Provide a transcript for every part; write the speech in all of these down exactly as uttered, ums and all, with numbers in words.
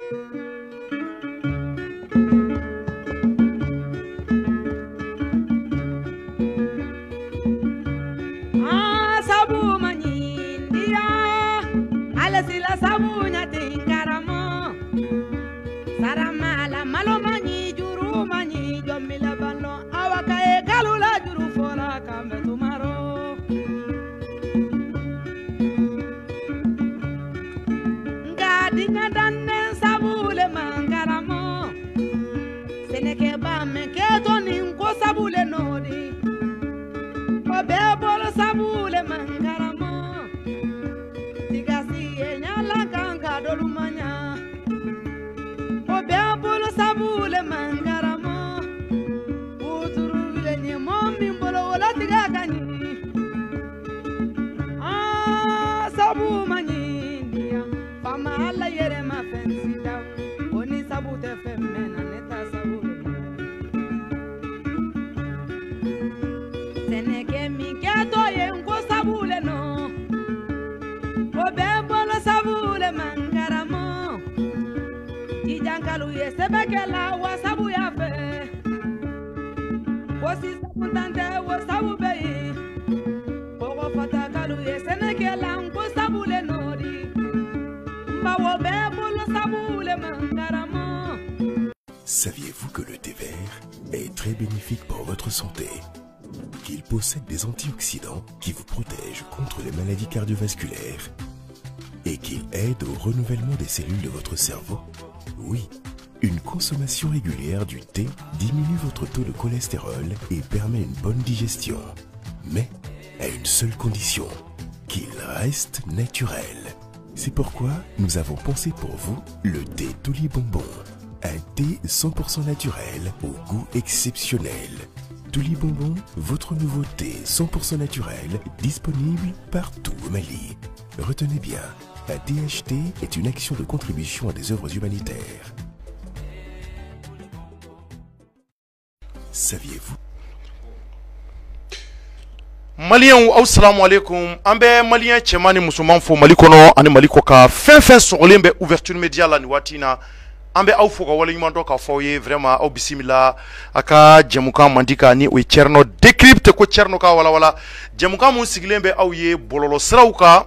Saviez-vous que le thé vert est très bénéfique pour votre santé? Qu'il possède des antioxydants qui vous protègent contre les maladies cardiovasculaires et qu'il aide au renouvellement des cellules de votre cerveau? Oui, une consommation régulière du thé diminue votre taux de cholestérol et permet une bonne digestion. Mais à une seule condition, qu'il reste naturel. C'est pourquoi nous avons pensé pour vous le thé Toli Bonbon. Un thé cent pour cent naturel au goût exceptionnel. Toli Bonbon, votre nouveau thé cent pour cent naturel, disponible partout au Mali. Retenez bien, un T H T est une action de contribution à des œuvres humanitaires. Saviez-vous? Malien ou assalamu alaikum. Ambe malien chemani musulman fo malikono ani malikoka fin fin solembe ouverture média la niwatina. Ambe au foka wala yumando ka foye vraiment au bisimila aka jemuka mandika ni o cherno decrypte ko cherno ka wala wala jemuka mun siglembe au ye bololo srawka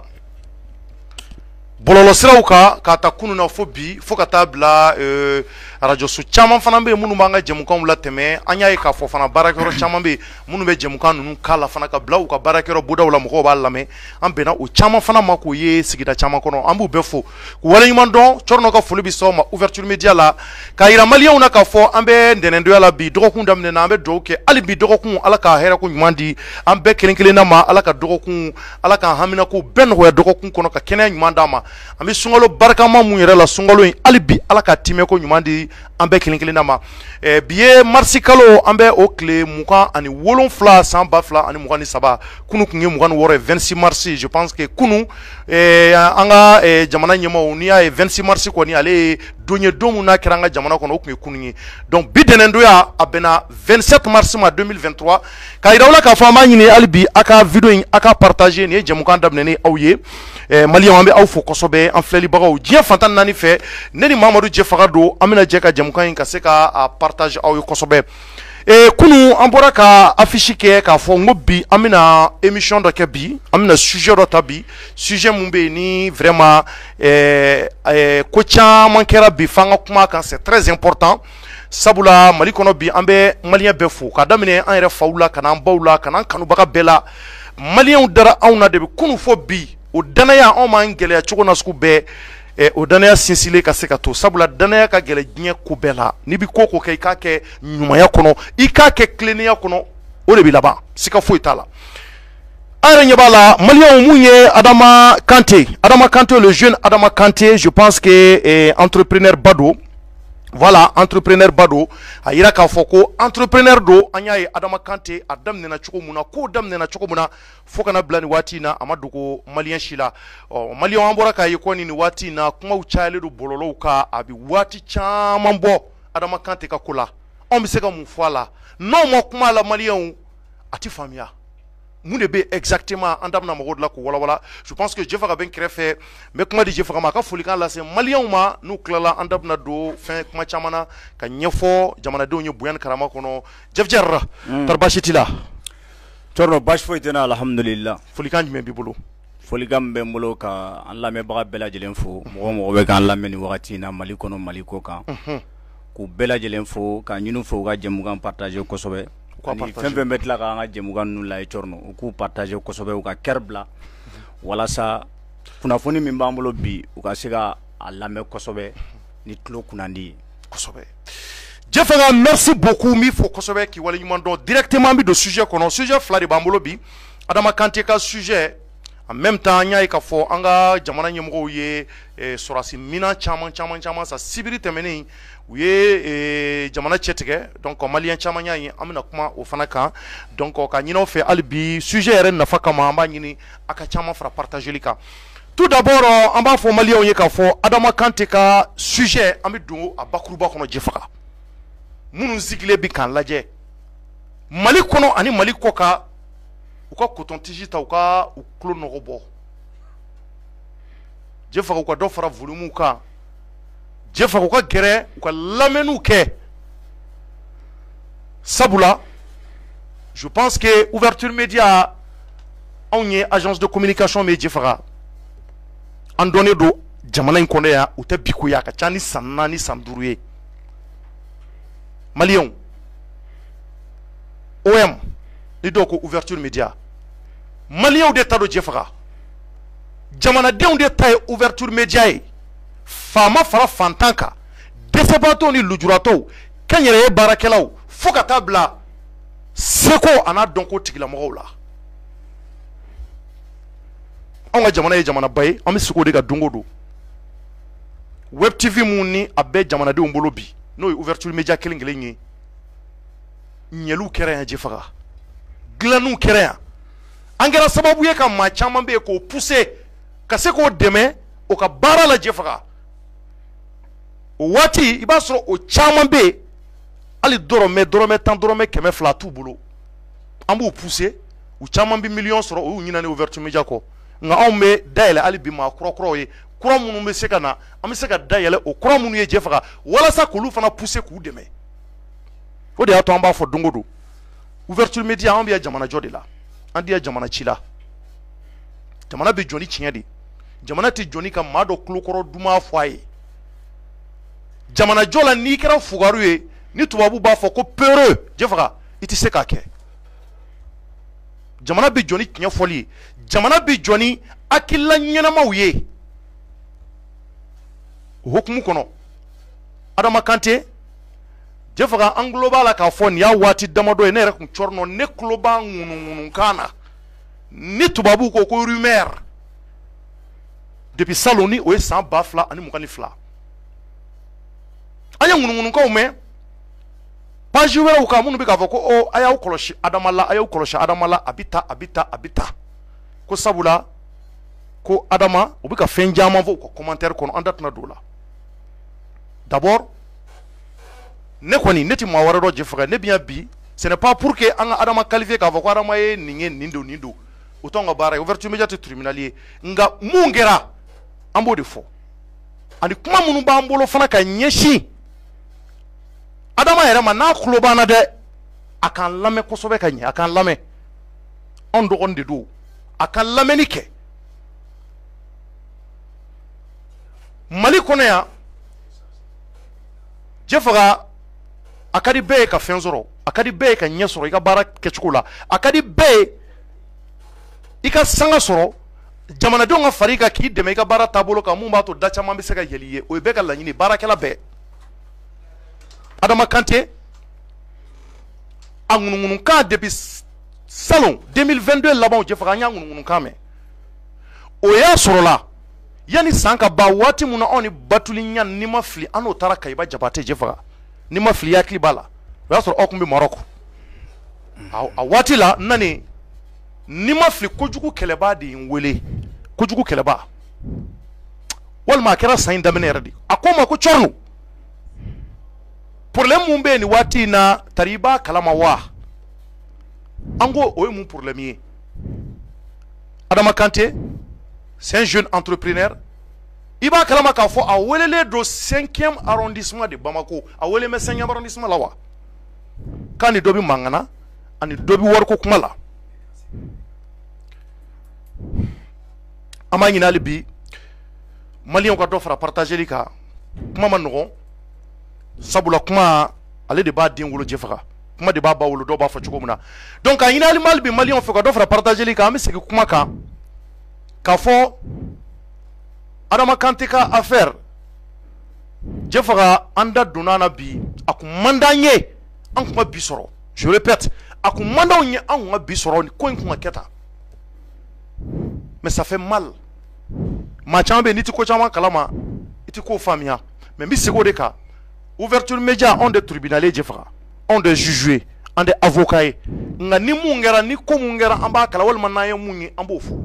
bololo srawka ka ta kunu na fobi foka tabla euh radio su chama fana be munu manga jemuka mula teme anya e ka fo fana barakero chama be munu be jemuka nunu kala fana ka bla ka barakero buda wala mo ba lame ambe na o chama fana mako ye sigida chama kono ambu befo ko wala yumando chorno ka fulubi so ma ouverture média la ka ira malien una ka fo ambe ndenendo yala bi dogokun damne na ambe doke ali bi dogokun ala ka hera ko nyumandi ambe kelenkele na ma ala ka dogokun ala ka hamina ko ben ho dogokun kono ka kenya nyumanda ma ambe sungalo barkama mu yere la sungalo ali bi ala ka time ko nyumandi ambe kelenkele na ma e biye marsi kalo ambe o clé muka ani wolon fla samba fla ani mukani saba kunu kunge mukani wore vingt-six mars je pense que kunu e anga e jamana nyema unia e vingt-six mars ko ni ale donye domu na kiranga jamana kono kunge kunungi donc bidenendo ya abena vingt-sept mars ma deux mille vingt-trois ka irawla ka fama nyine albi aka video aka partager ni jamukan dabne ni awye e malion ambe aw fo kosobe en fleli bagaw je fantan nani fe neni mamadou je fagado amina je ka jamukan ka seka a partage aw kosobe e kunu ambora ka affiche ke ka fo ngobi amina émission do ke bi amina sujet do tabi sujet mumbe ni vraiment eh eh ko chama kera bi fanga kuma kan c'est très important sabula mali kono bi ambe malien be fo ka damine an yere fawla kana bawla kana kanu baga bela malien dara awna de kunu fo bi o danaya on ma ngele chuko na sku be e o danaya sinsile ka se ka to sabula danaya ka gele gnye ko bela ni bi koko ke ka ke nyuma ya kono i ka ke kleni ya kono o le bi laba sika fo itala ara nyabala malien munye Adama Kanté Adama Kanté le jeune Adama Kanté je pense que eh, entrepreneur bado voilà entrepreneur bado ayira ka foko entrepreneur do anyaye Adama Kanté adam nena chuko muna ko dam nena chuko muna foka na blani wati na amaduko malien shila oh, malien ambora ka yekoni ni wati na kuma uchale do bololo ka abi wati chamambo Adama Kanté ka kula on biseka mufala non mo kuma la malien ati famia mun de be exactement an da bɛna mɔgɔw de la k'o walawala je pense que Jefa ka bɛ n kɛrɛfɛ n bɛ kuma di Jefa ma a ka folikan lase maliyɛnw ma n'u tilala an da bɛna don fɛn kuma caman na ka ɲɛfɔ jamanadenw ye bonya ni karama kɔnɔ Jeff Jarra tɔɔrɔ baasi t'i la tɔɔrɔ baasi foyi tɛ n na alhamdulillah folikan jumɛn b'i bolo folikan min bɛ n bolo ka an lamɛnbaga bɛɛ lajɛlen fo mɔgɔ mɔgɔ bɛ k'an lamɛn nin wagati in na Mali kɔnɔ Mali kɔ kan k'u bɛɛ lajɛlen fo ka ɲini fo u ka jɛmukan partager kosɛbɛ ani fɛn fɛn bɛ tila k'an ka jɛmukan ninnu lajɛ cɔrɔnɔ u k'u partager kosɛbɛ u ka kɛr bila walasa kunnafoni min b'an bolo bi u ka se ka a lamɛn kosɛbɛ ni tulo kunnandi ye kosɛbɛ Jefa merci beaucoup mi fo kosɛbɛ k'i waleɲuman dɔn directement bi don sujet kɔnɔ sujet fila de b'an bolo bi Adama Kante ka sujet en même temps an y'a ye k'a fɔ an ka jamana ɲɛmɔgɔw ye sɔrɔdasi mina caman caman caman sa sibiri tɛmɛnen u ye jamana cɛtigɛ donc maliyɛn caman y'a ye an bɛna kuma o fana kan donc ka ɲin'aw fɛ hali bi sujet yɛrɛ nafa kama an b'a ɲini a ka caman fara partageli kan tout d'abord an b'a fɔ maliyɛnw ye k'a fɔ Adama Kante ka sujet an bɛ don a bakuruba kɔnɔ Jefa minnu sigilen bi k'an lajɛ Mali kɔnɔ ani Mali kɔ kan u ka coton-tige ta u ka u tulo nɔgɔ bɔ Jefa u ka dɔ fara volume kan Jefa u ka gɛrɛ u ka lamɛnniw kɛ sabula je pense que ouverture média anw ye agence de communication min Jefa an dɔnnen don jamana in kɔnɔ yan u tɛ bi ko ye a ka ca ni san naani san duuru ye maliyɛnw O M ni dɔw ko ouverture média maliyɛnw de ta don Jefa jamanadenw de ta ye ouverture média ye faama fara fantan kan dɛsɛbaatɔw ni lujuratɔw kɛnyɛrɛye baarakɛlaw fo ka taa bila seko a n'a dɔnko tigilamɔgɔw la anw ka jamana ye jamanaba ye an bɛ seko de ka don o don web tv mun ni a bɛ jamanadenw bolo bi n'o ye ouverture média kelen kelen ye ɲɛliw kɛra yan Jefa dilanniw kɛra yan an kɛra sababu ye ka maa caman bɛ yen k'o pousser ka se k'o dɛmɛ o ka baara la Jefa o waati i b'a sɔrɔ o caman bɛ yen hali dɔrɔmɛ dɔrɔmɛ tan dɔrɔmɛ kɛmɛ fila t'u bolo an b'u pousser u caman bɛ miliyɔn sɔrɔ o y'u ɲinani ouverture média kɔ nka anw bɛ dayɛlɛ hali bi maa kura kuraw ye kura minnu bɛ se ka na an bɛ se ka dayɛlɛ o kura minnu ye Jefa walasa k'olu fana pousser k'u dɛmɛ o de y'a to an b'a fɔ don o don ouverture média an bɛ yan jamana jɔ de la an tɛ yan jamana ci la jamana bɛ jɔ ni tiɲɛ de jamana tɛ jɔ ni ka maa dɔ tulokɔrɔ duman fɔ a ye jamana jɔ la n'i kɛra fugaru ye ni tubabu b'a fɔ ko peureux Jefa i tɛ se k'a kɛ jamana bɛ jɔ ni tiɲɛ fɔli ye jamana bɛ jɔ ni hakilila ɲɛnamaw ye o hukumu kɔnɔ Adama Kante Jefa an tulo b'a la k'a fɔ nin y'a waati damadɔ ye ne yɛrɛ tun cɔrɔnɔ ne tulo b'a ŋunuŋunukan na ni tubabu ko ko rumeur depuis salon ni o ye san ba fila ani mugan ni fila an ye ŋunuŋunukanw mɛn page wɛrɛw kan minnu bɛ k'a fɔ ko o a y'aw kɔlɔsi Adama la a y'aw kɔlɔsi Adama la a bɛ ta a bɛ ta a bɛ ta ko sabula ko Adama u bɛ ka fɛn caman fɔ u ka commentaire kɔnɔ an da tɛna don o la d'abord ne kɔni ne tɛ maa wɛrɛ dɔn Jefa ne bɛ yan bi ce n'est pas pour que an ka Adama qualifier k'a fɔ ko Adama ye nin ye nin don nin don o t'anw ka baara ye ouverture média tɛ tribunal ye nka mun kɛra an b'o de fɔ ani kuma minnu b'an bolo fana ka ɲɛsin Adama yɛrɛ ma n'a tulo b'an na dɛ a k'an lamɛn kosɛbɛ ka ɲɛ a k'an lamɛn anw dɔgɔnin de don a ka lamɛnni kɛ Mali kɔnɔ yan Jefa a ka di bɛɛ ye ka fɛn sɔrɔ a ka di bɛɛ ye ka ɲɛ sɔrɔ i ka baara kɛcogo la a ka di bɛɛ ye i ka sanga sɔrɔ jamanadenw ka fari kan k'i dɛmɛ i ka baara taabolo kan mun b'a to da caman bɛ se ka yɛlɛ i ye o ye bɛɛ ka laɲini baarakɛla bɛɛ Adama Kante a ŋunuŋunukan depuis salon deux mille vingt-deux labanw Jefa an y'a ŋunuŋunukan mɛn o y'a sɔrɔla yani san ka ban waati mun na anw ni Batuli Ɲan ni ma fili an n'o taara Kayiba Jabate Jefa ni ma fili hakili b'a la o y'a sɔrɔ aw tun bɛ Marɔku a waati la nani ni ma fili kojugu kɛlɛbaa de ye n wele kojugu kɛlɛbaa walima a kɛra san in daminɛ yɛrɛ de a ko n ma ko Cɔrɔnu problème mun bɛ yen nin waati in na tari i b'a kalama wa an ko o ye mun problème ye Adama Kanté, c'est un jeune entrepreneur. Il va kalama ka fo a welele do cinquième arrondissement de Bamako. A welele cinquième arrondissement là wa. Quand ni dobi mangana, ani dobi warko kuma la. Ama nyina libi Malien ka do fara partager li ka kuma man no sabula kuma ale de ba dingolo jefaka. Kuma de ba ba wolo do ba fa chuko muna. Donc a nyina li malbi Malien fa ka do fara partager li ka ami seki kuma ka ka fo Adama Kanté ka affaire Jefara anda donana bi aku mandanye an kuma bi soro. Je répète, aku mandanye an kuma bi soro ni ko kuma keta. Mais ça fait mal. Ma chambe ni ti ko chama kalama iti ko famia. Mais mi sego de ka ouverture média on des tribunaux Jefara, on des juges, on des avocats. Nga ni mungera ni ko mungera amba kala wal manaye munyi ambofu.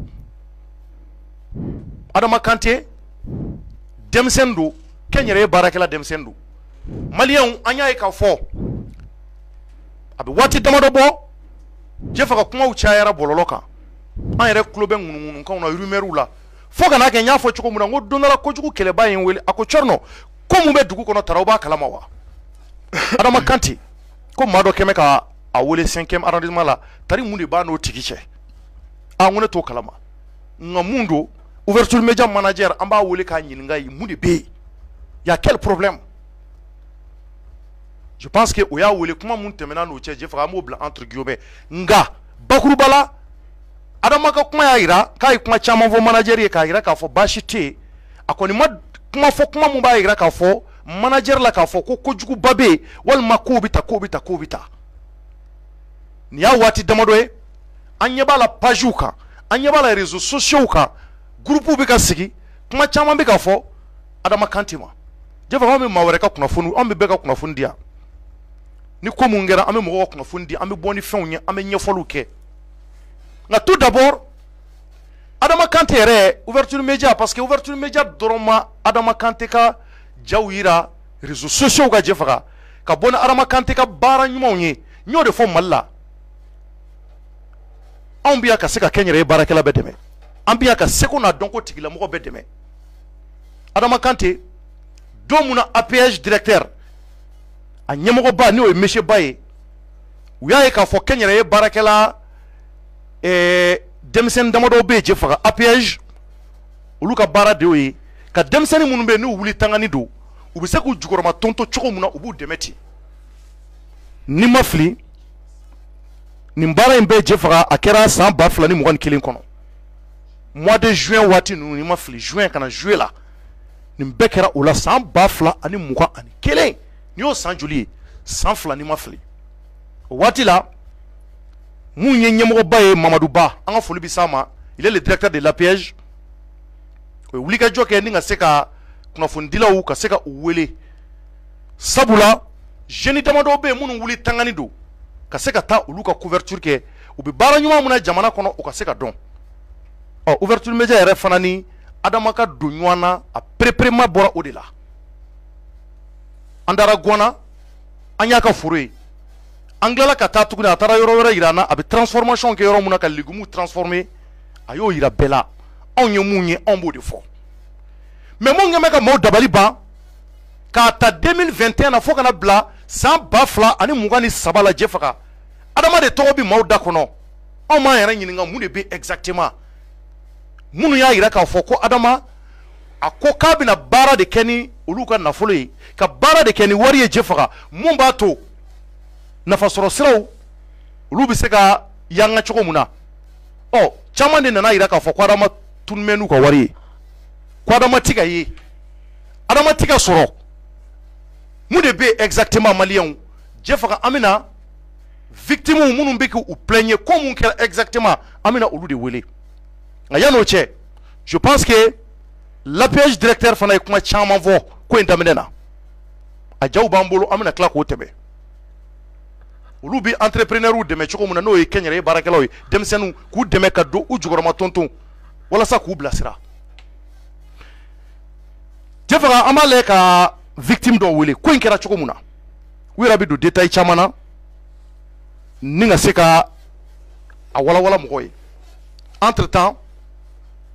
Adama Kanté demsendu kenyere barakela demsendu Malien anya ka fo abi wati damado bo jefa ka kuma uchayara bololoka an yere klobe ngunun kan na rumeru la fo kana ke nya fo chuko mu ngo donala ko chuko kele bayin wele ako chorno ko mu be dugu kono tarawba kalama wa Adama Kanté ko mado keme ka a wele cinquième arrondissement la tari mundi ba no tikiche a ngone to kalama ngamundo ouverture média manager amba wole ka nyininga yi mudi be ya quel problème? Je pense que oya wole kuma mun temena no che je fa mo bla entre guillemets nga bakuru bala Adama ka kuma ya ira kai kuma chama vo manager ye ka ira ka fo bashite akoni ma kuma fo kuma mun ba ira ka fo manager la ka fo ko kojugu babe wal makobita kobita kobita ni ya wati damadoe anya bala pajuka anya bala réseaux sociaux ka groupe bi ka sigi kuma chama bi ka fo Adama Kanté ma je fa ma mawere ka kuna funu on be be ka kuna funu dia ni ko mu ngera ame mo kuna funu dia ame boni fenye ame nyefolu ke na tout d'abord Adama Kanté re ouverture média parce que ouverture média doroma Adama Kanté ka jawira réseaux sociaux ka jefaka ka bona Adama Kanté ka bara nyuma onye nyo de fo malla on biya ka seka kenyere barakela bedeme ambiya ka seko na donko tigila moko bedeme Adama Kanté domuna A P H directeur a nyemogo ba ni o monsieur Baye uyaye ka fo kenyere barakela eh demsen damado be je faka A P H ulu ka bara de oyi ka demseni munu be ni wuli tangani do u be se ku jugoroma tonto choko muna ubu demeti ni mafli ni mbara imbe je faka akera san ba fla ni mugan kilin kono mois de juin wati nu ni mafli juin kana juillet la ni mbekera ula san ba fla ani mugan ani kelen ni o san juli san fla ni mafli wati la Mounye Nyemoro Baye Mamadou Ba, en folie bisama, il est le directeur de l'A P H. Oulika Joke Ninga Seka, qu'on a fondé là où, Kaseka Ouele. Sabula, Jenny Damado Be, Moun Ouli Tanganido, Kaseka Ta, Uluka couverture ke, ou be Baranyuma Muna Jamana Kono, ou Kaseka Don. Oh, ouverture média R F Fanani, Adamaka Dunywana, a préprema Bora Odela. Andara Guana, Anyaka Fure. Anglala ka ta tukuna atara yoro wera irana abi transformation ke yoro muna ka legumu transformer ayo ira bela on ye munye on bo de fo mais mon ngame ka mo dabali ba ka ta deux mille vingt et un na fo kana bla sans bafla ani mugani sabala jefaka Adama de tobi mo da kono on ma yara nyinga mu de be exactement munu ya ira ka fo ko Adama akoka bina bara de keni uluka na folo ka bara de keni wari jefaka mumba to nafa soro siraw ulu bi se ka yanga choko muna oh chama de nana ira ka fo kwa Adama tunmenu ka wari kwa Adama tiga yi Adama tiga soro mu de be exactement malien jefaka amina victime munu mbeki ou plaignez comme exactement amina ulu de wele ngayano che je pense que l'A P H directeur fana kuma chama vo ko ndamenena a jaw bambolo amina kla ko tebe ulu bi entrepreneur ou deme choko muna no e kenyere barakelo e demsenu ku deme kaddo u jugoroma tonton wala sa ku blasira jefara amale ka victime do wele ko inkera choko muna wira bi do detail chamana ninga seka a wala wala moy entre temps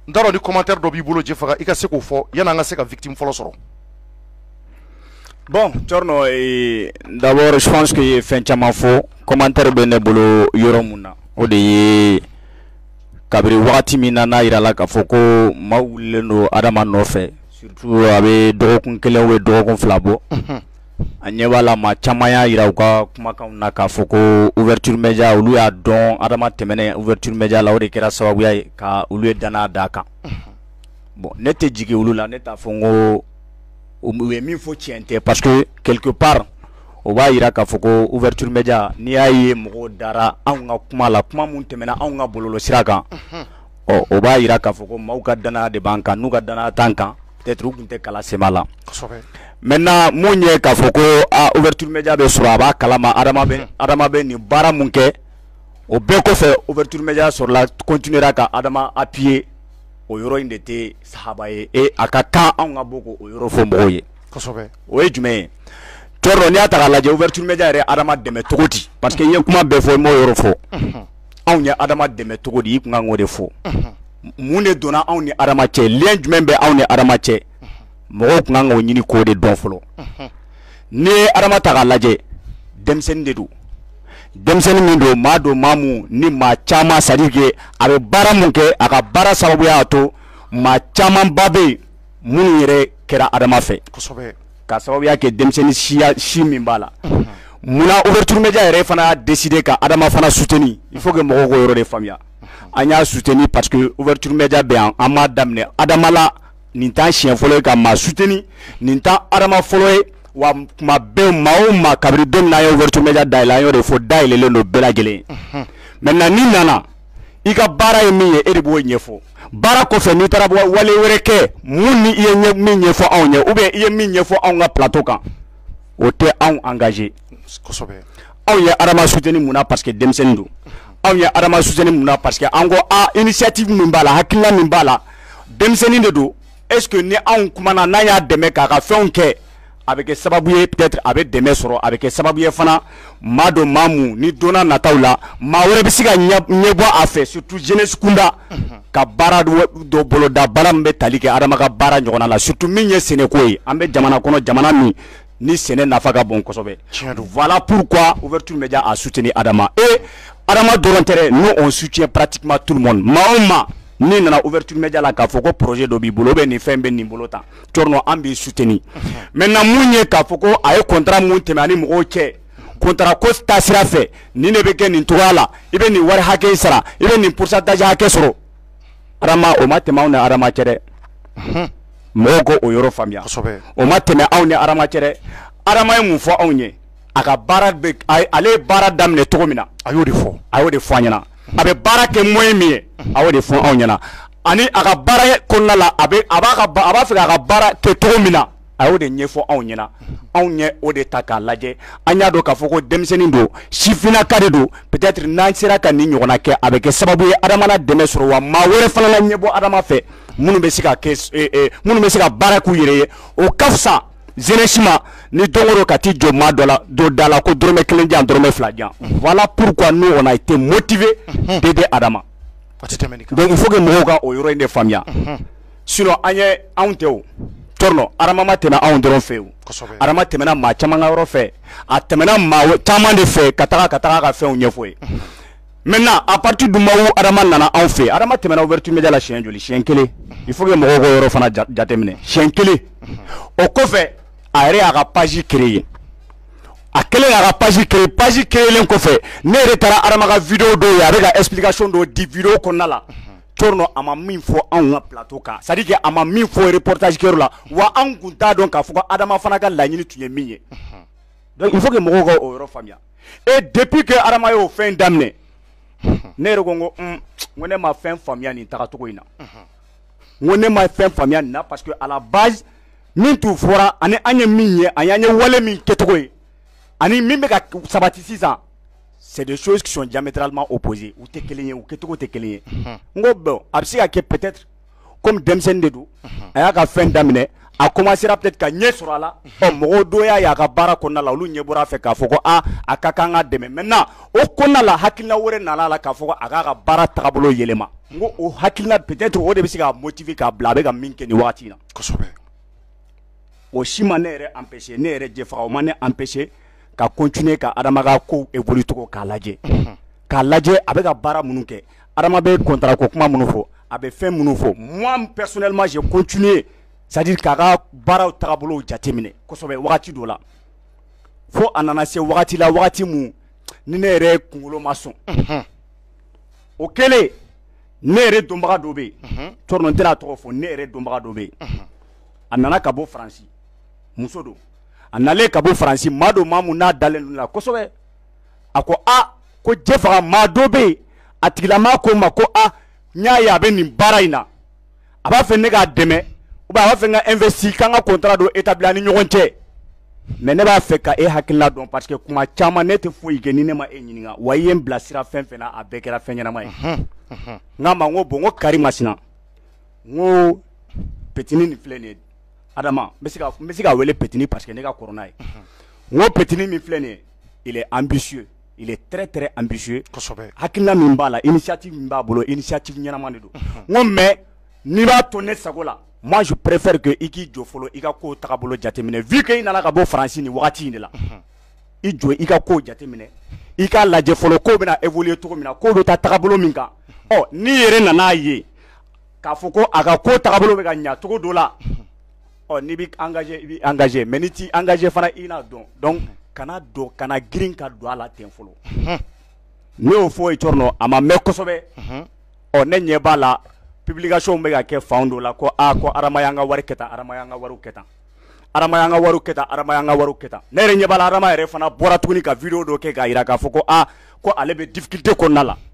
ndaro ni commentaire do bi bolo je faga i ka se ko fo yana nga se ka victime folo soro. Bon, Torno, et d'abord, je pense que fin de faux commentaire de Nebolo Yoromuna. O de Kabri Wati Minana Irala Kafoko, Mauleno Adama Nofe, surtout avec Drokun Kelewe Drokun Flabo. Anyewala ma chamaya irauka kumaka unaka foko ouverture media ulu ya don Adama temene ouverture media la ode kera sababu ya ka ulu dana daka. Bon, nete jigi ulu la neta fongo ou mi faut tienter parce que quelque part on va ira ka foko ouverture média ni ayi mo dara anga kuma la kuma mun temena anga bololo siraka o o va ira ka foko mauka dana de banka nuka dana tanka peut-être kunte kala semala maintenant munye ka foko a ouverture média be sura ba kalama adama be adama be ni bara munke o be ko fe ouverture média sur la continuera ka adama appuyer o yoro indete sahaba ye e akaka anga boko o yoro fo moye kosobe o e jume toro ni ataka la je ouverture media re adama deme togoti parce que ye kuma be fo mo yoro fo anya adama deme togodi kunga ngode fo munde dona awni adama che lien jume be awni adama che mo kunga ngo nyini ko de don folo ne adama taka la je demsen dedu demseni mindo mado mamu ni ma chama sadike abe bara munke aka bara sababu ya to ma chama babe munu yere kera adama fe kosobe ka sababu ya ke demseni shia shi mimbala muna ouverture media yere fana décider ka adama fana soutenir il faut que mo ko yoro de famia anya soutenir parce que ouverture media be en ama damne adama la ninta chien folo ka ma soutenir ninta adama folo wa ma be ma ma kabri dem na yo ouverture media daila yo de fo daile le no bela gele maintenant ni nana ika bara e mi e bo nyefo bara ko fe ni tarabo wale wereke muni ye nye mi nyefo onye ou bien ye mi nyefo onga plateau kan o te on engagé kosobe on ye adama soutenir muna parce que demsendu on ye adama soutenir muna parce que ango a initiative mimbala hakilla mimbala demseni de do est-ce que ni on kumana na ya deme ka ka fe onke avec sababuye peut-être avec des mesures avec sababuye fana mado mamu ni dona nataula ma wore bisiga nyebo afe surtout jeunesse kunda ka bara do bolo da barambe talike adama ka bara nyona la surtout minye sene koy ambe jamana kono jamana mi ni sene nafaga bon kosobe voilà pourquoi ouverture média a soutenu adama et adama dorontere nous on soutient pratiquement tout le monde maoma ni nana ouverture média la ka foko projet do bi bolo be ni fembe ni bolota torno ambi soutenir maintenant munye ka foko ay contrat mun temani mo ke contrat ko tasira fe ni ne be ke ni toala ibe ni war hake sara ibe ni pourcentage hake soro rama o matema on arama chere moko o yoro famia o matema on arama chere arama mu fo onye aka bara be ale bara damne togomina ayo de fo ayo de fo anyana abe bara ke moy mi awo de fon awnyana ani aka bara konna la abe abaka aba fika aka bara ke togomina awo de nyefo awnyana awnye o de taka laje anya do ka foko demseni do sifina kade do peut-être nan sera ka ni nyona ke avec sababu adama na deme soro wa ma wore fana la nyebo adama fe munu be sika ke eh, eh, munu be sika bara ku yere o kafsa Zeneshima ni dongoro kati jo madola do dala ko drome kelenjan drome fladjan. Voilà pourquoi nous on a été motivés d'aider Adama. Donc il faut que nous ga o yoro inde famia. Sinon anye anteo torno Adama ma tena on dron feu. Adama temena ma chamanga yoro fe. A temena ma chama de fe kataka kataka ka fe onye foi. Maintenant à partir du moment où Adama nana en fait Adama temena ouverture média la chien joli chien kele. Il faut que mo go yoro fana jatemene. Chien kele. Au kofe Aéré à la page créée. À quelle est la page créée? Page créée l'un fait. Ne retara aramaga vidéo do avec la explication de dix vidéos qu'on a là. Tourno à ma mine faut en plateau ka. Ça dit que à ma mine faut reportage qui est là. Wa en gunta donc à faut Adama Fanaga la nuit tu es migné. Donc il faut que mon go au famille. Et depuis que Adama yo fin d'amener. Ne regongo on est ma fin famille ni tarato ina. On est ma fin famille na parce que à la base min tu fora ani anye minye anye wale min ketokoy ani mimbe ka sabati sisa c'est des choses qui sont diamétralement opposées ou te kelenye ou ketoko te kelenye ngo bon absika ke peut-être comme demsen dedu aya ka fin damine a commencé peut-être ka ɲɛ sɔrɔ a la ɔ mɔgɔw dɔ y'a ye a ka baara kɔnɔna la olu ɲɛ bɔra a fɛ k'a fɔ ko a a ka kan ka dɛmɛ maintenant o kɔnɔna la hakilina wɛrɛ nana a la k'a fɔ ko a k'a ka baara tagabolo yɛlɛma n ko o hakilina peut-être o de bɛ se k'a motiver k'a bila a bɛ ka min kɛ nin wagati in na kosɛbɛ o si ma ne yɛrɛ empêcher ne yɛrɛ Jɛfaga o ma ne empêcher ka continuer ka Adama ka ko évolue cogo k'a lajɛ k'a lajɛ a bɛ ka baara minnu kɛ Adama bɛ contrat ko kuma minnu fɔ a bɛ fɛn minnu fɔ moi personnellement j'ai continué c'est-à-dire k'a ka baaraw tagabolow jateminɛ kosɛbɛ wagati dɔ la fo a nana se wagati la wagati mun ni ne yɛrɛ kunkolo ma sɔn o kɛlen ne yɛrɛ dɔnbaga dɔ bɛ yen tɔrɔ n tɛna tɔgɔ fɔ ne yɛrɛ dɔnbaga dɔ bɛ yen a nana ka bɔ Faransi muso don a nalen ka bɔ Faransi maa dɔ maa mun n'a dalen don la kosɛbɛ a ko a ko Jɛfaga maa dɔ bɛ yen a tigilamaa ko n ma ko a n y'a ye a bɛ nin baara in na a b'a fɛ ne k'a dɛmɛ ou bien a b'a fɛ n ka investir k'an ka contrat dɔ établir an ni ɲɔgɔn cɛ mais ne b'a fɛ ka e hakilina dɔn parce que kuma caman ne tɛ foyi kɛ ni ne ma e ɲininka wa i ye n bilasira fɛn fɛn na a bɛɛ kɛra fɛn ɲɛnama ye n k'a ma n ko bon n ko Kari Masina n ko petini nin filɛ nin ye Adama n bɛ se ka n bɛ se ka wele petini parce que ne ka kɔrɔ n'a ye n ko petini min filɛ nin ye il est ambitieux il est très très ambitieux kosɛbɛ hakilina min b'a la initiative min b'a bolo initiative ɲɛnama de don n ko mais n'i b'a to ne sago la moi je préfère que i k'i jɔ fɔlɔ i ka kow tagabolo jateminɛ vu que i nana ka bɔ Faransi nin wagati in de la i jɔ i ka kow jateminɛ i k'a lajɛ fɔlɔ kow bɛna évoluer cogo min na kow bɛ taa tagabolo min kan ɔ n'i yɛrɛ nan'a ye k'a fɔ ko a ka ko tagabolo bɛ ka ɲa cogo dɔ la ɔ n'i b'i engagé i b'i engagé mais n'i t'i engagé fana i n'a dɔn donc kana dɔn kana girin ka don a la ten fɔlɔ ne y'o fɔ ye cɔrɔ nɔ a ma mɛn kosɛbɛ ɔ ne ɲɛ b'a la publication bɛ ka kɛ fan dɔ la ko a ko Adama y'an ka wari kɛ tan Adama y'an ka wariw kɛ tan Adama y'an ka wariw kɛ tan Adama y'an ka wariw kɛ tan ne yɛrɛ ɲɛ b'a la Adama yɛrɛ fana bɔra tuguni ka video dɔ kɛ k'a jira k'a fɔ ko a ko ale bɛ difficulté kɔnɔna la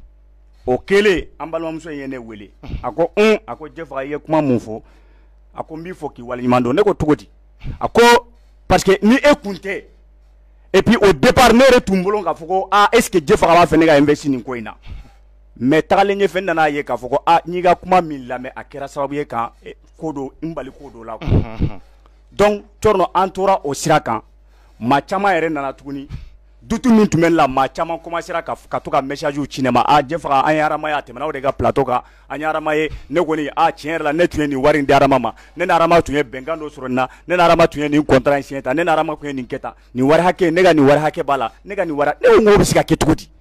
o kɛlen an balimamuso in ye ne wele a ko un a ko Jɛfaga i ye kuma mun fɔ a ko n b'i fɔ k'i waleɲuman dɔn ne ko cogo di a ko parce que ni e kun tɛ et puis au départ ne yɛrɛ tun bolo k'a fɔ ko a est ce que Jɛfaga b'a fɛ ne ka investir nin ko in na mais tagalen ɲɛfɛ n nana ye k'a fɔ ko a n y'i ka kuma min lamɛn a kɛra sababu ye ka ko dɔ n bali ko dɔ la donc cɔrɔ an tora o sira kan maa caman yɛrɛ nana tuguni doute min tun bɛ ne la maa caman commencera ka ka to ka messagew ci ne ma a Jɛfaga an ye Adama ye a tɛmɛna o de ka plateau kan an ye Adama ye ne kɔni a tiɲɛ yɛrɛ la ne tun ye nin wari in di Adama ma ne ni Adama tun ye bɛnkan dɔ sɔrɔ nin na ne ni Adama tun ye nin contrat in signé tan ne ni Adama tun ye nin kɛ tan nin wari hakɛ ne ka nin wari hakɛ b'a la ne ka nin wari ne ko n ko bɛ se ka kɛ cogo di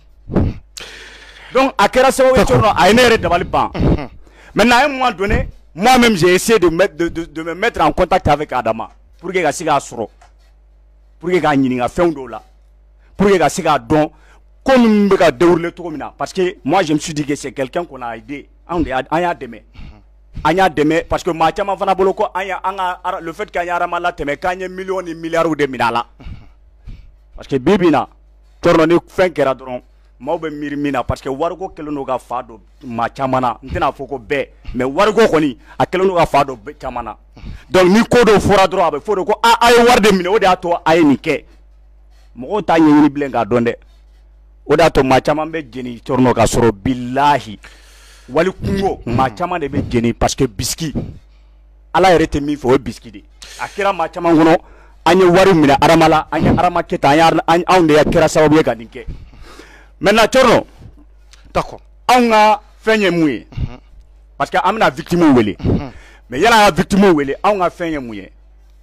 donc a kɛra sababu ye cogo dɔ a ye ne yɛrɛ dabali ban maintenant à un moment donné moi-même j'ai essayé de, mettre, de, de, de me mettre en contact avec Adama pour que ka se k'a sɔrɔ pour que k'a ɲininka fɛnw dɔw la pour que ka se k'a dɔn ko min bɛ ka dérouler cogo min na parce que moi je me suis dit que c'est quelqu'un qu'on a aidé an de an y'a dɛmɛ an y'a dɛmɛ parce que maa caman fana bolo ko an y'a an ka le fait k'an ye Adama latɛmɛ k'an ye millions ni milliards de minɛ a la parce que bi bi in na cɔrɔ ni fɛn kɛra dɔrɔn maaw bɛ miiri min na parce que wariko kɛlen don ka fa don maa caman na n tɛna fɔ ko bɛɛ mais wariko kɔni a kɛlen don ka fa don caman na donc ni ko dɔw fɔra dɔrɔn a bɛ fɔ de ko a a ye wari de minɛ o de y'a to a ye nin kɛ mɔgɔw t'a ɲɛɲini bilen k'a dɔn dɛ o de y'a to maa caman bɛ jeni cɔrɔ ka sɔrɔ bilahi wali kungo maa caman de bɛ jeni parce que bisiki ala yɛrɛ tɛ min fɛ o ye bisiki de a kɛra maa caman kɔnɔ an ye wari minɛ Adama la an ye Adama kɛ tan an anw de kɛra sababu ye ka nin kɛ maintenant cɔrɔ d'accord anw ka fɛn ye mun ye parce que an bɛna victime wele mais yala an ka victime wele anw ka fɛn ye mun ye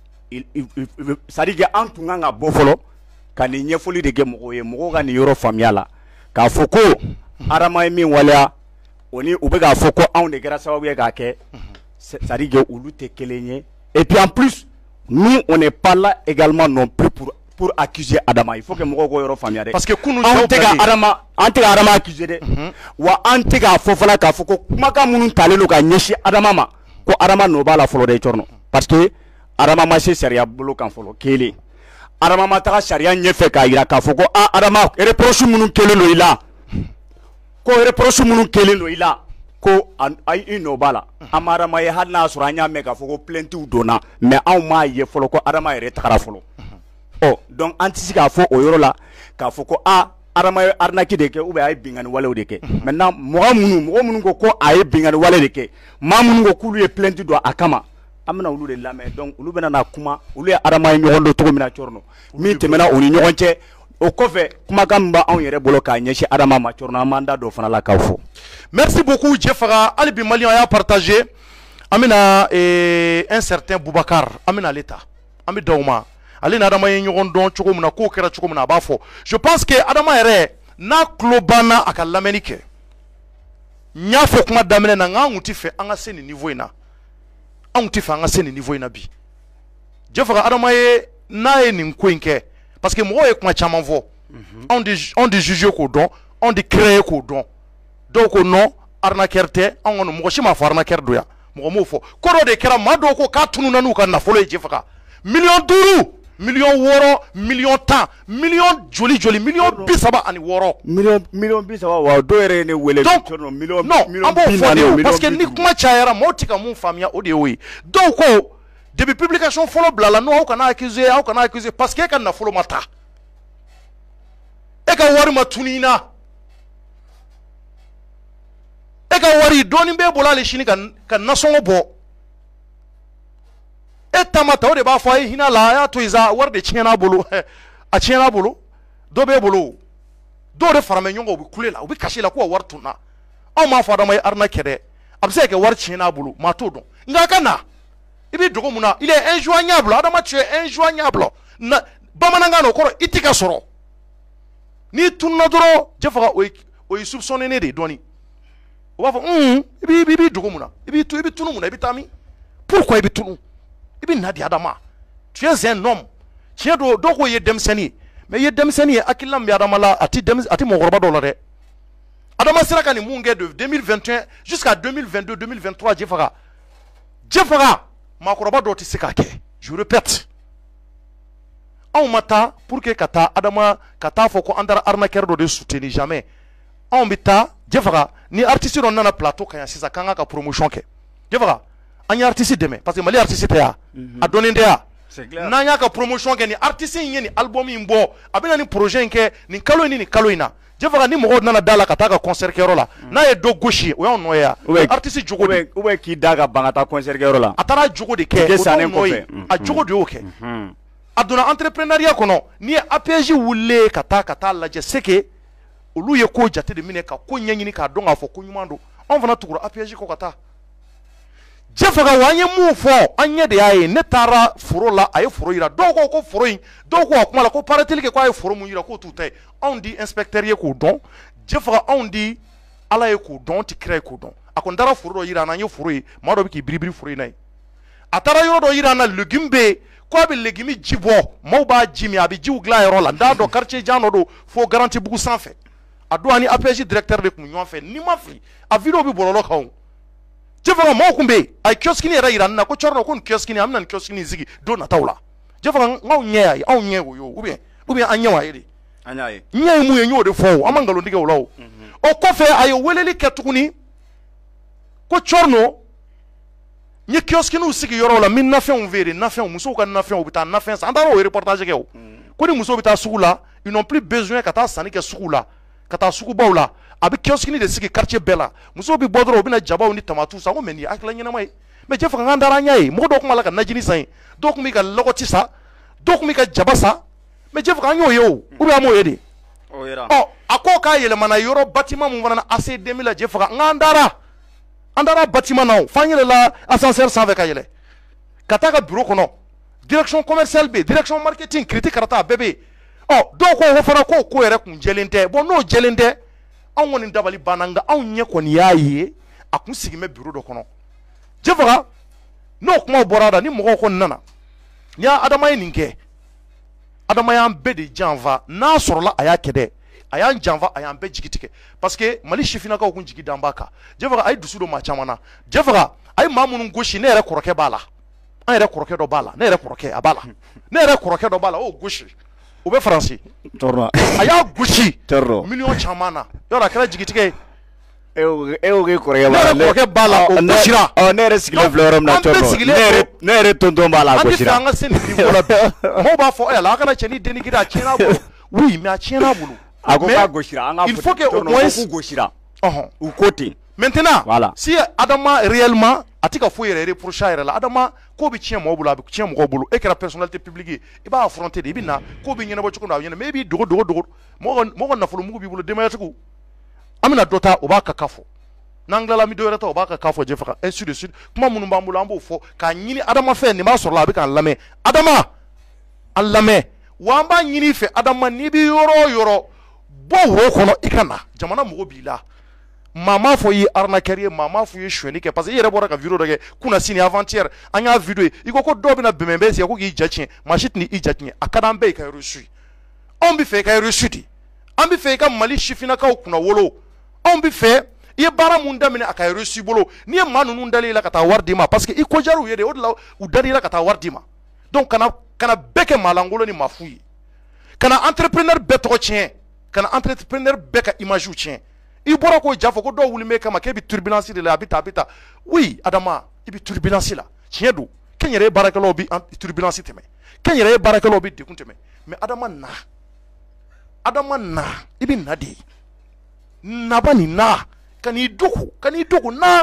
c'est à dire que an tun kan ka bɔ fɔlɔ ka nin ɲɛfɔli de kɛ mɔgɔw ye mɔgɔw ka nin yɔrɔ faamuya la k'a fɔ ko Adama ye min waleya o ni u bɛ k'a fɔ ko anw de kɛra sababu ye k'a kɛ c'est à dire que olu tɛ kelen ye et puis en plus nous on n'est pas là également non plus pour pour accuser Adama il faut que mɔgɔw k'o yɔrɔ faamuya dɛ parce que kunu an tɛ ka Adama an tɛ ka Adama accuser dɛ wa an tɛ k'a fɔ fana k'a fɔ ko kumakan minnu talen don ka ɲɛsin Adama ma ko Adama nɔ b'a la fɔlɔ dɛ cɔrɔ parce que Adama ma se sariya bolo kan fɔlɔ kelen Adama ma taga sariya ɲɛfɛ k'a jira k'a fɔ ko a Adama reproche minnu kɛlen don i la ko reproche minnu kɛlen don i la ko i nɔ b'a la an ma Adama ye hali n'a sɔrɔ an y'a mɛn k'a fɔ ko plaintes donna mais anw m'a ye fɔlɔ ko Adama yɛrɛ tagara fɔlɔ ɔ donc an tɛ se k'a fɔ o yɔrɔ la k'a fɔ ko a Adama ye arnaque de kɛ ou bien a ye bingani walew de kɛ maintenant mɔgɔ minnu mɔgɔ minnu ko ko a ye bingani wale de kɛ maa minnu ko k'olu ye plainte don a kama amna ulu de lamɛ donc ulu bena na kuma ulu ya adama ye ɲɔgɔn do togo mina corno min tɛmɛna o ni ɲɔgɔn cɛ o kɔfɛ kumakan min b'anw yɛrɛ bolo k'a ɲɛsin adama ma corno an b'an da dɔ fana la k'aw fo. Merci beaucoup Jefaga hali bi Malien y'a partagé an bɛna eh, un certain Boubacar an bɛna ale ta an bɛ da o ma ale ni adama ye ɲɔgɔn dɔn cogo min na k'o kɛra cogo min na a b'a fɔ je pense que adama yɛrɛ n'a tulo banna a ka lamɛnni kɛ n y'a fɔ kuma daminɛ na nka an kun tɛ fɛ an ka se nin niveau in na an kun tɛ fɛ an ka se nin niveau in na bi Jefaga adama ye n'a ye nin ko in kɛ parce que mɔgɔw ye kuma caman fɔ anw de anw de juger k'o dɔn anw de créer k'o dɔn dɔw ko non arnaqueur tɛ anw kɔni mɔgɔ si m'a fɔ arnaqueur don yan mɔgɔ m'o fɔ ko dɔ de kɛra maa dɔw ko k'a tununa n'u ka nafolo ye Jefaga miliyɔn duuru miliyɔn wɔɔrɔ miliyɔn tan miliyɔn joli joli miliyɔn bi saba ani wɔɔrɔ miliyɔn miliyɔn bi saba wa dɔw yɛrɛ ye ne wele donc miliyɔn non an b'o fɔ de o parce que ni kuma cayara maaw tɛ ka mun faamuya o de y'o ye dɔw ko depuis publication fɔlɔ bilala non aw kana accuser aw kana accuser parce que e ka nafolo ma ta e ka wari ma tunu i na e ka wari dɔɔni b'e bolo hali sini ka ka nasɔngɔ bɔ e ta ma ta o de b'a fɔ a ye hinɛ la a y'a to yen sa wari de tiɲɛna a bolo a tiɲɛna a bolo dɔ b'e bolo dɔw de fara mɛ ɲɔgɔn kan u bɛ kule la u bɛ kasi la k'u ka wari tunna anw m'a fɔ adama ye arnaque dɛ a bɛ se ka kɛ wari tiɲɛna a bolo maa t'o dɔn nka a ka na i bɛ dogo mun na il est injoignable adama tu es injoignable na bamanankan na o kɔrɔ i tɛ ka sɔrɔ n'i tununa dɔrɔn Jefaga o ye o ye soupçonné de dɔɔni o b'a fɔ un i b'i i b'i dogo mun na i b'i tu i bɛ tunu mun na i bɛ taa min pourquoi i bɛ tunu i bɛ na di adama tu es un homme tiɲɛ don dɔw ko i ye denmisɛnnin ye mais i ye denmisɛnnin ye hakilina min bɛ adama la a ti denmis a ti mɔgɔkɔrɔba dɔw la dɛ adama sera ka nin mun kɛ de deux mille vingt et un jusqu'à deux mille vingt-deux deux mille vingt-trois Jefaga Jefaga maakɔrɔba dɔw tɛ se k'a kɛ je répète anw ma taa pour que ka taa adama ka taa fɔ ko an taara arnaqueur dɔ de soutenir jamais anw bɛ taa Jefaga ni artiste dɔ nana plateau kan yan sisan k'an ka ka promotion kɛ Jefaga an ye artiste dɛmɛ parce que Mali artiste tɛ yan a dɔnnen tɛ yan n'an y'a ka promotion kɛ ni artiste in ye nin album in bɔ a bɛ na nin projet in kɛ nin kalo in ni nin kalo in na Jefaga ni mɔgɔw nana da la ka taa ka concert kɛyɔrɔ la n'a ye dɔ gosi o y'anw nɔ ye yan artiste jogo de ou bien k'i da ka ban ka taa concert kɛyɔrɔ la a taara jogo de kɛ o y'anw nɔ ye a jogo de y'o kɛ a donna entrepreneuriat kɔnɔ n'i ye A P S J wulilen ka taa ka taa lajɛ c'est que olu ye ko jate de minɛ ka ko ɲɛɲini k'a dɔn k'a fɔ ko ɲuman don anw fana tugura A P S J kɔ ka taa Jefaga wa an ye mun fɔ an ɲɛ de y'a ye ne taara foro la a ye foro yira dɔw ko ko foro in dɔw ko a kuma la ko paraît-il que k'a ye foro mun yira k'o t'u ta ye anw di inspecteur ye k'o dɔn Jefaga anw di Ala ye k'o dɔn anw ti kira ye k'o dɔn a kɔni taara foro dɔ yira an na an ye foro ye maa dɔ bɛ k'i biribiri foro in na ye a taara yɔrɔ dɔ yira an na légume bɛ yen ko a bɛ légume ji bɔ maaw b'a ji min a bɛ jiw dilan yɔrɔ la n t'a dɔn quartier jan dɔ don fo garanti bugu sanfɛ a don ani A P S J directeur de tun bɛ ɲɔgɔn fɛ ni ma fili a vidéo bɛ bɔlɔlɔ kan o Jefaga maaw kun bɛ yen a ye kiosque yɛrɛ yira n na ko cɔrɔ ko nin kiosque an bɛ na nin kiosque sigi don nataw la Jefaga n k'aw ɲɛ y'a ye anw ɲɛ o ye o ou bien ou bien an ɲɛ o a ye de an y'a ye ɲɛ ye mun ye n y'o de fɔ o an ma nkalon tigɛ o la o o kɔfɛ a ye weleli kɛ tuguni ko cɔrɔ n ye kiosque sigi yɔrɔ la n bɛ nafɛnw feere nafɛnw musow ka nafɛnw u bɛ taa nafɛn san an taara o reportage kɛ o ko ni musow bɛ taa sugu la ils n'ont plus besoin ka taa sanni kɛ sugu la ka taa sugubaw la a bɛ kiosque de sigi quartier bɛɛ la musow bɛ bɔ dɔrɔn u bɛ na jabaw ni tamatiw san ko mais nin ye hakilila ɲɛnama ye mais Jefaga k'an taara an y'a ye mɔgɔ dɔw tun b'a la ka najini san ye dɔw tun bɛ ka lɔgɔti san dɔw tun bɛ ka jaba san mais Jefaga an y'o ye o ou bien an m'o ye de ɔ a ko k'a yɛlɛmana yɔrɔ bâtiment mun fana na A C deux mille la Jefaga n k'an taara an taara bâtiment na o f'an yɛlɛla ascenseur sanfɛ ka yɛlɛ ka taa ka bureau kɔnɔ direction commerciale bɛ yen direction marketing critique karata a bɛɛ bɛ yen ɔ dɔw ko o fana k'o ko yɛrɛ kun jɛlen tɛ bon n'o jɛlen tɛ anw kɔni dabali banna nka anw ɲɛ kɔni y'a ye a kun sigi bɛ bureau dɔ kɔnɔ Jefaga n'o kumaw bɔra da ni mɔgɔw kɔni nana n'i y'a adama ye nin kɛ adama y'an bɛɛ de janfa n'a sɔrɔla a y'a kɛ dɛ a y'an janfa a y'an bɛɛ jigi tigɛ parce que Mali sifinnakaw kun jigi dan b'a kan Jefaga a ye dusu don maa caman na Jefaga a ye maa minnu gosi ne yɛrɛ kɔrɔkɛ b'a la an yɛrɛ kɔrɔkɛ dɔ b'a la ne yɛrɛ kɔrɔkɛ a b'a la ne yɛrɛ kɔrɔkɛ dɔ b'a la o gosi o bɛ Faransi a y'a gosi miliyɔn caman na yɔrɔ a kɛra jigitigɛ ye e y'o kɛ kɔrɔkɛ b'a la ne yɛrɛ kɔrɔkɛ b'a la o gosira ne yɛrɛ sigilen filɛ yɔrɔ min na Tɔrɔ ne yɛrɛ tonton b'a la a gosira an bɛ fɛ an ka se nin niveau la bi mɔgɔw b'a fɔ ɛ a kana cɛ ni denigiri a tiɲɛna a bolo oui mais a tiɲɛna a bolo a ko k'a gosira an ka il faut que au moins k'u gosira u ko ten maintenant voilà si Adama réellement a tɛ ka foyi yɛrɛ reprocher a yɛrɛ la Adama ko bi tiɲɛ mɔgɔ bolo a bɛ tiɲɛ mɔgɔ bolo e kɛra personnalité publique ye i b'a affronter de i bɛ na ko bɛ ɲɛnabɔ cogo min na a bɛ ɲɛna mais i b'i dogo dogo dogo mɔgɔ mɔgɔ nafolo mugu b'i bolo denbayatigiw an bɛna dɔ ta o b'a ka kan fɔ n'an tilala mi dɔ wɛrɛ ta o b'a ka kan fɔ jɛ faga ainsi de suite kuma minnu b'an bolo an b'o fɔ k'a ɲini adama fɛ nin b'a sɔrɔ la a bɛ k'an lamɛn adama an lamɛn wa an b'a ɲini i fɛ adama n'i bɛ yɔrɔ o yɔrɔ bɔ wo kɔnɔ i ka na jamana mɔgɔ b'i la maa m'a fɔ i ye arnaqueur ye maa m'a fɔ i ye sonyɛli kɛ parce que i yɛrɛ bɔra ka vidéo dɔ kɛ kunna sini avant-hier an y'a vidéo ye i ko ko dɔw bɛna bɛnbɛnbɛn sigi ko k'i ja tiɲɛ maa si tɛna i ja tiɲɛ a ka d'an bɛɛ i ka reçu ye anw bɛ fɛ i ka reçu de an bɛ fɛ i ka Mali sifinnakaw kunna wolo anw bɛ fɛ i ye baara mun daminɛ a ka reçu bolo n'i ye maa ninnu dalen i la ka taa wari d'i ma parce que i ko diyara u ye de o de la u dar'i la ka taa wari d'i ma donc kana kana bɛɛ kɛ maa lankolon ni maa fu ye kana entrepreneur bɛɛ tɔgɔ tiɲɛ kana entrepreneur bɛɛ ka image tiɲɛ i bɔra ko ja fɔ ko dɔw wuli mɛ kama k'e bɛ turbulence de la a bɛ ta a bɛ ta oui adama i bɛ turbulence la tiɲɛ don kɛnyɛrɛye baarakɛlaw bɛ turbulence tɛmɛ kɛnyɛrɛye baarakɛlaw bɛ degun tɛmɛ mais adama na adama na i bɛ na de naba ni na ka n'i dogo ka n'i dogo na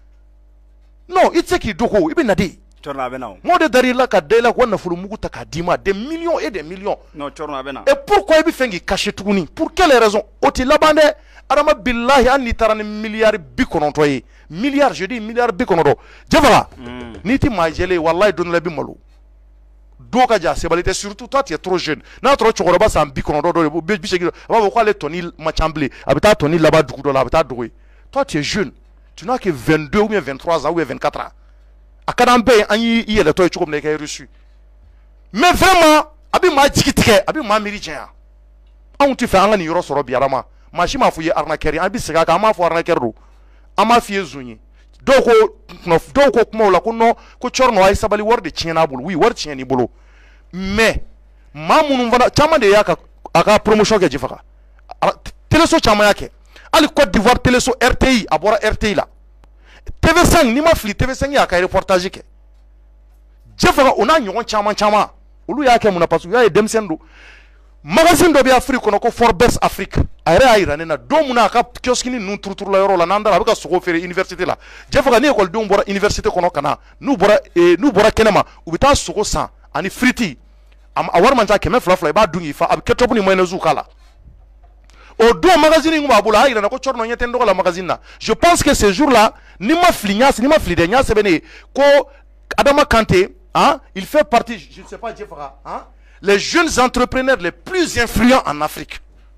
non i tɛ se k'i dogo i bɛ na de mɔgɔ de dar'i la ka da i la ko nafolo mugu ta k'a d'i ma des millions et des millions et pourquoi i bɛ fɛ k'i cacher tuguni pour quelle raison o tɛ laban dɛ adama billahi hali n'i taara ni miliyari bi kɔnɔntɔn ye miliyari je dis miliyari bi kɔnɔntɔn jɛfaga n'i tɛ maa jɛlen ye walayi don dɔ la i bɛ malo do ka jan sebali tɛ surtout toi tu es trop jeune n'a sɔrɔ cɛkɔrɔba san bi kɔnɔntɔn dɔ de bi seegin a b'a fɔ k'ale tɔni ma ca bilen a bɛ taa tɔni laban dugu dɔ la a bɛ taa dogo ye toi tu es jeune tu n'as que vingt-deux ou bien vingt-trois ans ou bien vingt-quatre ans a ka d'an bɛɛ ye an y'i yɛlɛtɔ ye cogo min na i ka reçu mais vraiment a bɛ maa jigi tigɛ a bɛ maa miiri janya anw tɛ fɛ an ka nin yɔrɔ sɔrɔ bi adama maa si m'a fɔ i ye arnaqueur ye an bɛ segin a kan an m'a fɔ arnaqueur don an m'a f'i ye zon ye dɔw ko dɔw ko kumaw la ko non ko Cɔrɔnɔ a ye sabali wari de tiɲɛn'a bolo oui wari tiɲɛn'i bolo mais maa minnu fana caman de y'a ka a ka promotion kɛ Jifaga téléso caman y'a kɛ hali Côte d'Ivoire téléso R T I a bɔra R T I la T V cinq n'i ma fili T V cinq y'a ka reportage kɛ Jifaga o n'a ɲɔgɔn caman caman olu y'a kɛ mun na parce que u y'a ye denmisɛnnin don magazine dɔ bɛ Afrique kɔnɔ ko Forbes Afrique a yɛrɛ y'a yira ne na don mun na a ka kiosque ninnu turuturula yɔrɔ la n'an dara a bɛ ka sogo feere université la Jifaga ni ekɔlidenw bɔra université kɔnɔ ka na n'u bɔra n'u bɔra kɛnɛma u bɛ taa sogo san ani firiti a wari man ca kɛmɛ fila fila i b'a dun k'i fa a bɛ ketchup ni mayonnaise k'a la o don magazine in b'a bolo a y'a yira na ko Cɔrɔnɔ ɲɛ tɛ n dɔgɔ la magazine na je pense que ce jour là ni ma fili ɲa ni ma fili dɛ ɲa sɛbɛn ne ye ko Adama Kanté hein il fait partie je ne sais pas Jifaga hein les jeunes entrepreneurs les plus influents en Afrique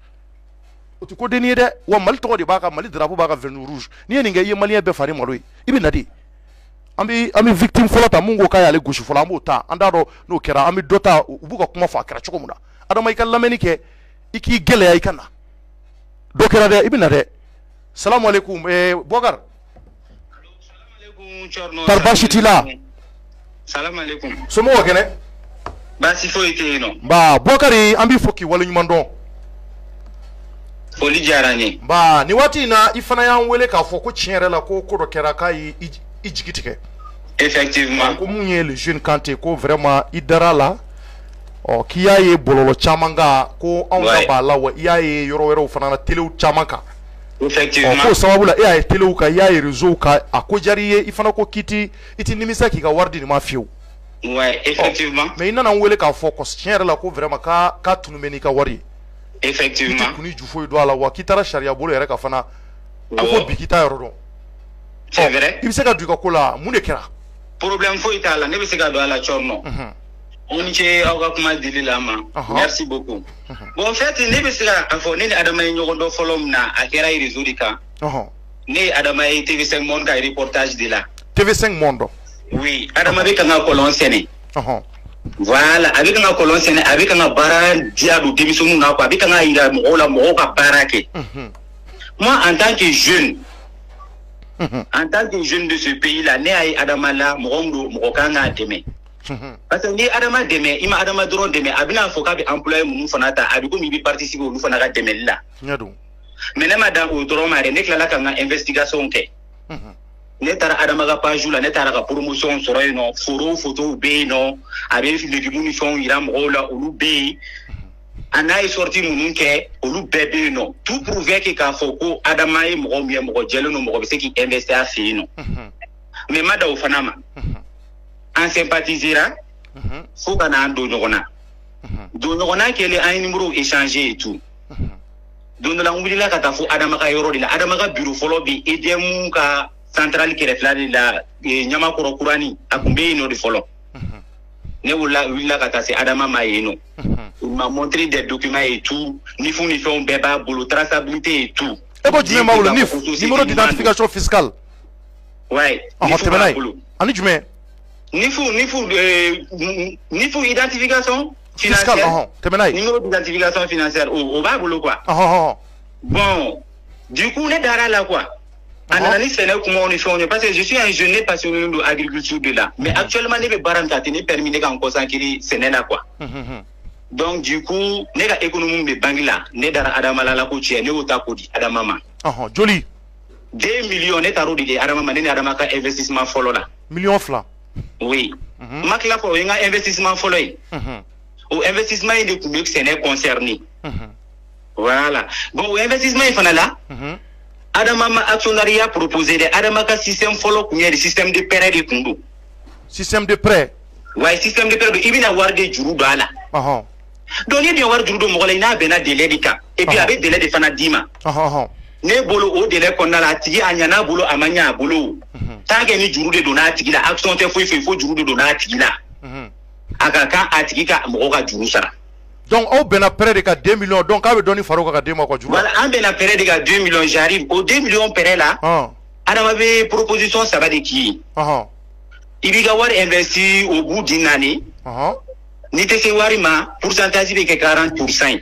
o tɛ ko denni ye dɛ wa Mali tɔgɔ de b'a ka Mali drapeau b'a ka vernis rouge n'i ye nin kɛ i ye maliyɛn bɛɛ fari malo ye i bɛ na de an bɛ an bɛ victime fɔlɔ ta mun ko k'a y'ale gosi fɔlɔ an b'o ta an t'a dɔn n'o kɛra an bɛ dɔ ta u b'u ka kuma fɔ a kɛra cogo min na adama i ka lamɛnni kɛ i k'i gɛlɛya i ka na dɔ kɛra dɛ i bɛ na dɛ salamu aleykum ɛɛ Bɔkari tari baasi t'i la salamu aleykum somɔgɔw kɛnɛ baasi foyi tɛ yen nɔ nba Bɔkari an b'i fɔ k'i waleɲuman dɔn foli diyara n ye nba nin waati in na i fana y'an wele k'a fɔ ko tiɲɛ yɛrɛ la ko ko dɔ kɛra k'a y'i i jigi tigɛ effectivement ko mun ye le jeune Kanté ko vraiment i dara la ɔ k'i y'a ye bɔlɔlɔ caman kan ko anw ta b'a la wa i y'a ye yɔrɔ wɛrɛw fana na telew caman kan effectivement ɔ k'o sababu la e y'a ye telew kan i y'a ye réseau kan a ko diyara i ye i fana ko k'i ti i ti nimisa k'i ka wari di nin ma fiyewu ouais effectivement mais i nana n wele k'a fɔ tiɲɛ yɛrɛ la ko vraiment k'a k'a tunu bɛ n'i ka wari ye effectivement i ti kun ni ju foyi don a la wa k'i taara sariya bolo yɛrɛ kan fana ko fo bi k'i t'a yɔrɔ dɔn c'est vrai i bɛ se ka don i ka ko la mun de kɛra problème foyi t'a la ne bɛ se ka don a la Cɔrɔnɔ aw ni ce aw ka kuma dili la ma merci beaucoup bon en fait ne bɛ se ka fɔ ne ni Adama ye ɲɔgɔn dɔn fɔlɔ min na a kɛra réseau de kan ne ye Adama ye T V cinq Monde ka reportage de la T V cinq Monde oui Adama bɛ kan ka kɔlɔn sɛnɛ voilà a bɛ kan ka kɔlɔn sɛnɛ a bɛ kan ka baara diya don denmisɛnninw na quoi a bɛ kan ka yira mɔgɔw la mɔgɔw ka baara kɛ moi en tant que jeune en tant que jeune de ce pays là ne y'a ye Adama la mɔgɔ min don mɔgɔ kan k'a dɛmɛ parce que ni Adama dɛmɛ i ma Adama dɔrɔn dɛmɛ a bɛna fɔ k'a bɛ employé minnu fana ta a bɛ komi i bɛ participer olu fana ka dɛmɛli la mais ne ma dan o dɔrɔn ma yɛrɛ ne tilala ka n ka investigation kɛ ne taara Adama ka page la ne taara ka promotion sɔrɔ yen nɔ forow photos bɛ yen nɔ a bɛ légumes ni fɛnw yira mɔgɔw la olu bɛ yen a n'a ye sortie minnu kɛ olu bɛɛ bɛ yen nɔ tout prouve que k'a fɔ ko Adama ye mɔgɔ min ye mɔgɔ jɛlen don mɔgɔ bɛ se k'i investir a fɛ yen nɔ mais ma da o fana ma an sympathisera fo kana do ɲɔgɔnna do ɲɔgɔnna kɛlen an ye numéro échanger et tout don dɔ la n wulila ka taa fo Adama ka yɔrɔ de la. Adama ka bureau fɔlɔ bi E D M ka centrale kɛrɛfɛla de la Ɲamakɔrɔ kurani a kun bɛ yen nɔ de fɔlɔ. Ne wulila wulila ka taa se Adama ma yen nɔ. Il m'a montré des documents et tout, ni fou ni fɛnw bɛɛ b'a bolo, traçabilité et tout. E ko jumɛn b'a bolo? N I F, numéro d'identification fiscale. Ouais. Ɔhɔn tɛmɛ n'a ye. Ani jumɛn? N I F, N I F, N I F identification fiscale. Ɔhɔn tɛmɛ n'a ye. Numéro d'identification financière o b'a bolo quoi. Ɔhɔn. Bon, du coup ne dara la quoi. En analyse c'est comment on est fait parce que je suis un jeune passionné de l'agriculture de là. Mais actuellement ne bɛ baara min kɛ a tɛ ne permis ne ka n consacrer sɛnɛ la quoi. Donc du coup ne ka économie bɛ banque la ne dara Adama la la ko tiɲɛ ne y'o ta ko di Adama ma. Ɔhɔn joli? deux millions ne taar'o de di Adama ma ne ni Adama ka investissement fɔlɔ la. Million fila. Oui. Ma tila fɔ o ye n ka investissement fɔlɔ ye. O investissement in de tun bɛ sɛnɛ concerné. Voilà. Bon o investissement in fana la. Adama ma actionnariat proposé de Adama ka système fɔlɔ kun ye de système de prêt de kun don. Système de prêt. Ouais système de prêt don i bɛna wari de juru don a la. Ɔhɔn. Donc ni bɛna wari juru don mɔgɔ la i n'a bɛnna délai de kan. Et puis a bɛ délai de fana d'i ma. Ɔhɔn. Ne bolo o délai kɔnɔna la a tigi a ɲana bolo a ma ɲa a bolo. Tant que ni juru de donna a tigi la action tɛ foyi foyi fo juru de donna a tigi la. A ka kan a tigi ka mɔgɔ ka juru sara. Donc aw bɛnna prêt de ka deux millions donc k'a bɛ dɔɔni fara o kan ka d'e ma quoi juru. Voilà an bɛnna prêt de ka deux millions j'arrive au deux millions prêt la. Adama bɛ proposition saba de k'i ye. I b'i ka wari investir au bout d'une année. N'i tɛ se wari ma pourcentage bɛ kɛ quarante pour cent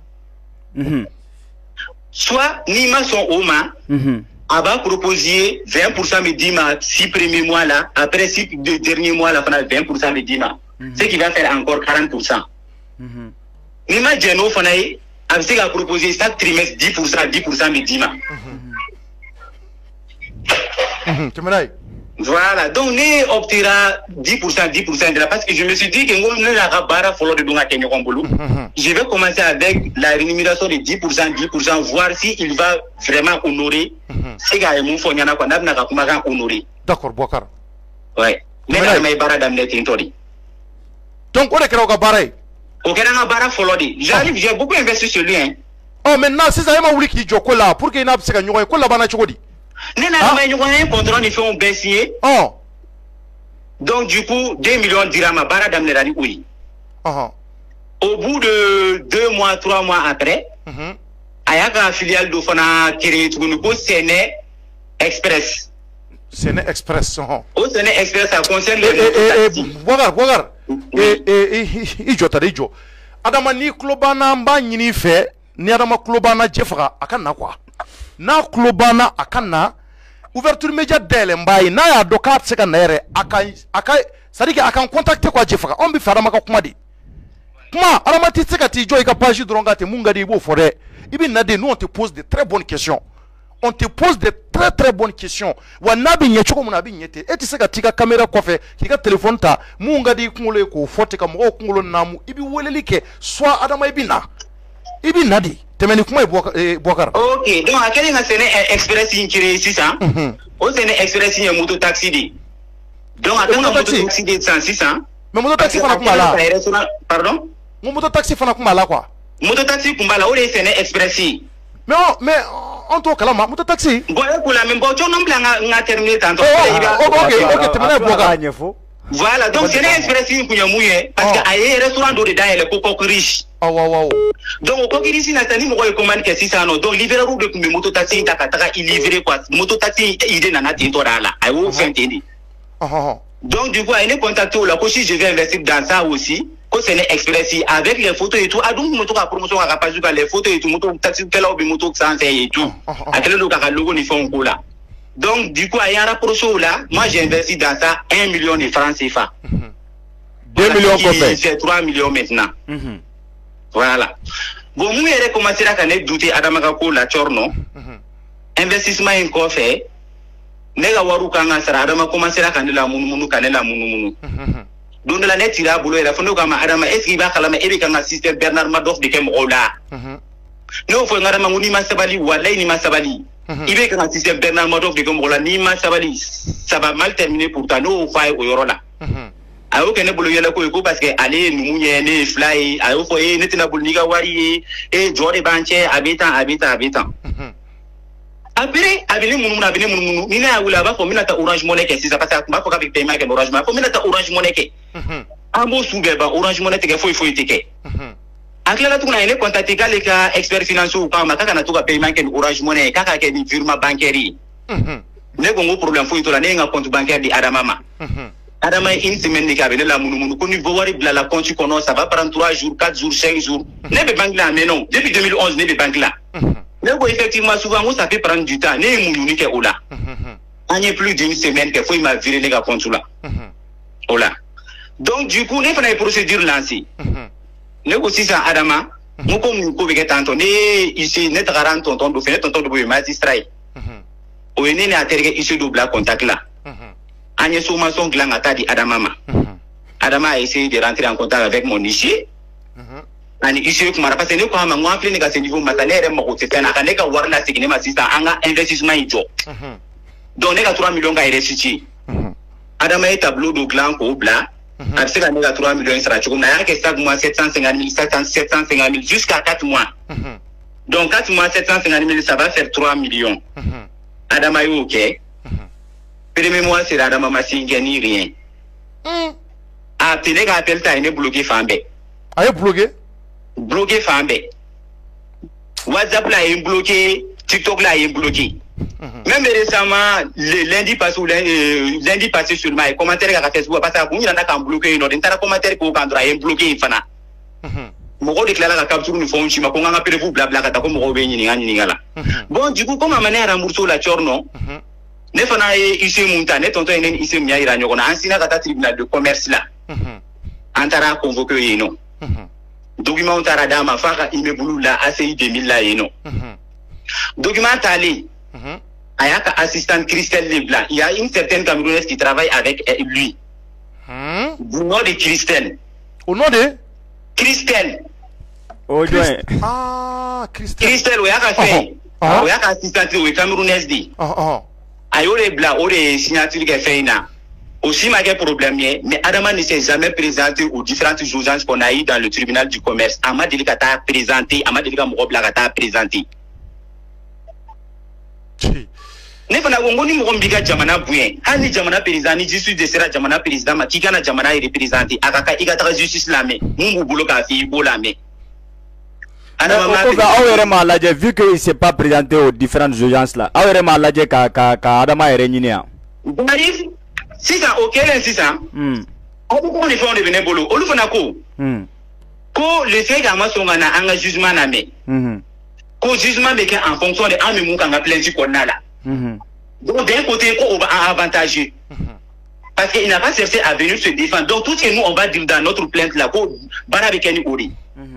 ye. Soit n'i ma sɔn o ma. A b'a proposer vingt pour cent bɛ d'i ma six premiers mois là après six derniers mois là fana vingt pour cent bɛ d'i ma. Ce qui va faire encore quarante pour cent. Ni ma jɛn n'o fana ye a bɛ se ka proposer chaque trimestre dix pour cent dix pour cent bɛ d'i ma. Tɛmɛ n'a ye. Voilà donc ne optera dix pour cent dix pour cent de la parce que je me suis dit que n ko ne n'a ka baara fɔlɔ de don ka kɛ ɲɔgɔn bolo. Je vais commencer avec la rémunération de dix pour cent dix pour cent voir si il va vraiment honorer. Se k'a ye mun fɔ ɲɛna quoi n'a bɛna ka kumakan honorer. D'accord Boubacar. Ouais ne ka ma ye baara daminɛ ten tɔ de. Donc o de kɛra o ka baara ye. O kɛra n ka baara fɔlɔ de. J'arrive j'ai beaucoup investi sur lui hein. Oh maintenant sisan e ma wuli k'i jɔ ko la pour que i n'a bɛ se ka ɲɔgɔn ye ko labanna cogo di. Ne n'a ma ɲɔgɔn ye contrat ni fɛnw bɛɛ signé. Donc du coup deux millions dira ma baara daminɛra ni o ye. Au bout de deux mois trois mois après. A y'a ka filiale dɔ fana créé tuguni ko Sɛnɛ Express. Sɛnɛ Express. O Sɛnɛ Express ça concerne les mototaxis. Boubacar Boubacar i jɔ ta de i jɔ. Adama n'i tulo banna n b'a ɲini i fɛ ni Adama tulo banna jɛ faga a ka na quoi. N'a tulo banna a ka na ouverture média dayɛlɛ n b'a ye n'a y'a dɔn k'a tɛ se ka na yɛrɛ a ka a ka c'est à dire que a kan contacter quoi jɛ faga anw bɛ fɛ Adama ka kuma de. Kuma Adama tɛ se ka t'i jɔ i ka page dɔrɔn ka ten mun ka di i b'o fɔ dɛ. I bɛ na de nous on te pose de très bonnes questions. On te pose de très très bonnes questions. Wa n'a bɛ ɲɛ cogo min na a bɛ ɲɛ ten. E tɛ se ka t'i ka caméra kɔfɛ k'i ka téléphone ta mun ka di i kunkolo ye k'o fɔ ten ka mɔgɔw kunkolo naamu i bɛ weleli kɛ soit Adama i bɛ na i bɛ na de. Tɛmɛ ni kuma ye Boubacar. Ok donc a kɛlen ka Sɛnɛ Express in créé sisan. O Sɛnɛ Express in ye moto taxi de. Donc a kan ka moto taxi de san sisan. Mais moto taxi fana kun b'a la. Pardon. N ko moto taxi fana kun b'a la quoi. Moto taxi kun b'a la o de ye Sɛnɛ Express ye. Mais mais on t'o kalama moto taxi. Bon e ko la mais bon cɔn bila n ka terminer tantôt. Ok ok tɛmɛ n'a ye Boubacar ɲɛfɔ. Voilà donc Sɛnɛ Express in kun ye mun ye parce que a ye restaurant dɔ de dayɛlɛ ko Coq Riche. Awɔ awɔ. Donc o Coq Riche na sisan ni mɔgɔ ye commande kɛ sisan nɔ donc livreur de tun bɛ moto taxi in ta ka taga i livrer quoi moto taxi in idée nana ten tɔ de a la a y'o fɛn ten de. Donc du coup a ye ne contacté o la ko si je vais investir dans ça aussi ko Sɛnɛ Express avec les photos et tout a dun kun bɛ to ka promotion k'a ka page kan les photos et tout moto taxikɛlaw bɛ moto sanfɛ et tout a kɛlen don k'a ka logo ni fɛnw k'o la. Donc du coup a y'an rapproché o la moi j'ai investi dans ça un million de francs C F A. deux millions kɔfɛ. C'est trois millions maintenant. Voilà. Bon mun yɛrɛ commencera ka ne douter Adama ka ko la cɔr nɔ. Investissement in kɔfɛ ne ka wariw kan ka sara Adama commencera ka ne la munumunu ka ne la munumunu. Don dɔ la ne tira a bolo yɛrɛ fo ne ko a ma Adama est ce que i b'a kalama e bɛ kan ka système Bernard Madoff de kɛ mɔgɔw la. Ne y'o fɔ n ka Adama ko n'i ma sabali walayi n'i ma sabali. I bɛ kan ka système Bernard Madoff de kɛ mɔgɔ la n'i ma sabali ça va mal terminer pour toi ne y'o fɔ a ye o yɔrɔ la. ayo kene bolo yela ko ko parce que aller nous ne fly ayo fo e netina bol niga wari e jode banche habitant habitant habitant après abini munu abini munu ni na wula ba fo mina ta Orange Money ke si ça passe ba fo ka bi paiement ke Orange Money fo mina ta Orange Money ke ambo sube ba Orange Money te ke fo fo tike akela tukuna ene contacter ka le ka expert financier ou ka makaka na tuka paiement ke Orange Money kaka ke ni virement bancaire ne ko ngo problème fo itola ne nga compte bancaire di Adamama Adama une semaine ni ka bene la munu munu ko ni bo wari bla la compte kono ça va prendre trois jours quatre jours cinq jours ne be banque là mais non depuis deux mille onze ne be banque là mais bon, effectivement, souvent, ça peut prendre du temps. Ne mouni ke ola. On y a plus d'une semaine que faut il m'a viré les gars contre là. Ola. Donc du coup, ne fait une procédure lancée. Ne aussi ça Adama. Nous comme nous pouvons être tantôt. Ne ici ne t'arrête tonton de faire tonton de magistrat. Ou ne ne atterrir ici double contact là. On y a souvent son gland à di Adamama. Adama a essayé de rentrer en contact avec mon huissier. Ani issue kumara parce que ne ko ma ngwa fle ne ka se niveau matanere mo ko se tana ka ne ka warna sigine ma sista anga investissement ijo donc ne ka trois millions ka resiti Adama e tableau de clan ko bla a se ka ne ka trois millions sera chuko na yake chaque mois sept cent cinquante mille sept cent cinquante mille jusqu'à quatre mois donc quatre mois sept cent cinquante mille ça va faire trois millions Adama yo OK premier mois c'est Adama ma singani rien a tene ka appel ta ene bloqué fambe aye bloqué bloqué Fambe. WhatsApp là est bloqué, TikTok là est bloqué. Même récemment, le lundi passé ou lundi, lundi passé seulement, les commentaires à Facebook, parce que vous n'avez pas bloqué, non, un commentaire qu'on a bloqué, fana. Moko déclare la capture nous font chima, qu'on a appelé vous blabla, kata ko moko béni ni ngani ngala. Bon, du coup, comme à manière rembourser la chorno, ne fana ici monta, ne tonton enen ici mia iranyo, on a ancien kata tribunal de commerce là. Antara convoqué yeno. Document taradama faka imebulu la A C I deux mille là et non. Document tali. Ayaka assistant Christelle Leblanc. Il y a une certaine Camerounaise qui travaille avec lui. Du nom de Christelle. Au nom de Christelle. Oh, Christ... Ah, Christelle. Christelle, oui, yaka fait. Oui, yaka assistant oui Camerounaise dit. Ah ah. Ayo Leblanc, o de signature que fait na. Aussi, ma problème, mais Adama ne s'est jamais présenté aux différentes audiences qu'on a eues dans le tribunal du commerce. Ama Delikata présenté, Ama Delika Moroblakata présenté. Ne fana wongoni morombika jamana buyen. Hani jamana président ni justice de sera jamana président ma kikana jamana est représenté. Akaka ikata justice la me. Mungu buloka fi bola me. Adama ma vu que il s'est pas présenté aux différentes audiences là. Awere ma ladje ka ka ka Adama est régné. Bref. Si ça, ok, si ça, on peut faire des bénévoles. On le fait quoi? Quand le fait qu'on a un jugement à mettre, quand le jugement est en fonction de l'amène qu'on a plein de qu'on a là. Donc d'un côté, on va avantager. Parce qu'il n'a pas cherché à venir se défendre. Donc tout ce que nous, on va dire dans notre plainte là, qu'on va avec Kenny Ori.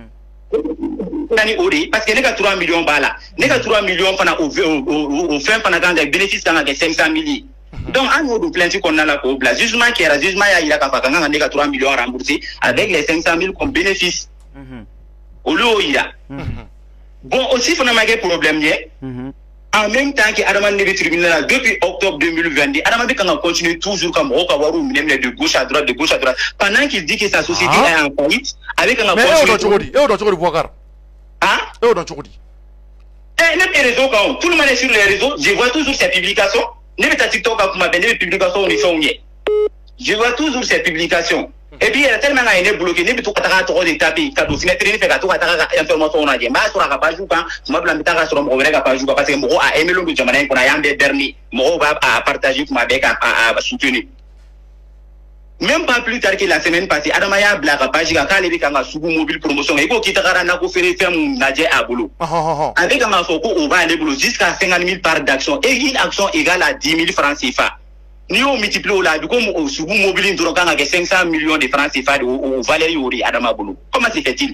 Parce qu'il n'y a que trois millions de balles. Il n'y a que trois millions au fin de bénéfice dans les cinq cent mille. Donc, à nous de plainte qu'on a là, le jugement qui est le jugement, il a trois millions remboursés avec les cinq cent mille comme bénéfice. Au lieu où il y a. Bon, aussi, il y a un problème. En même temps que Adama n'est tribunal depuis octobre deux mille vingt, Adama continue toujours comme Rokawaru, de gauche à droite, de gauche à droite, pendant qu'il dit que sa société est en faillite, avec un mais continue. Mais où est-ce que tu vois? Hein? Et où est-ce que tu dis? Eh, les réseaux, quand tout le monde est sur les réseaux, je vois toujours ces publications. Ne pas TikTok à ma belle publication on est je vois toujours ces publications et puis il y a tellement de bloqué ne tout à trop de tapis cadeau fenêtre ne fait que tout à information on a dit mais sur la page quand ma blanc mettra sur mon vrai page parce que moi a aimé le jamonain qu'on a yambe dernier moi va à partager pour ma bec à soutenir même pas plus tard que la semaine passée Adama ya blague page quand les kanga sugu mobile promotion et ko kitara na ko faire faire naje à boulot avec un foko on va aller boulot jusqu'à cinquante mille par d'action et une action égale à dix mille francs C F A ni on multiplie là du coup au sugu mobile ndoro kanga ke cinq cents millions de francs C F A au Valérie Ori Adama boulot comment se fait-il?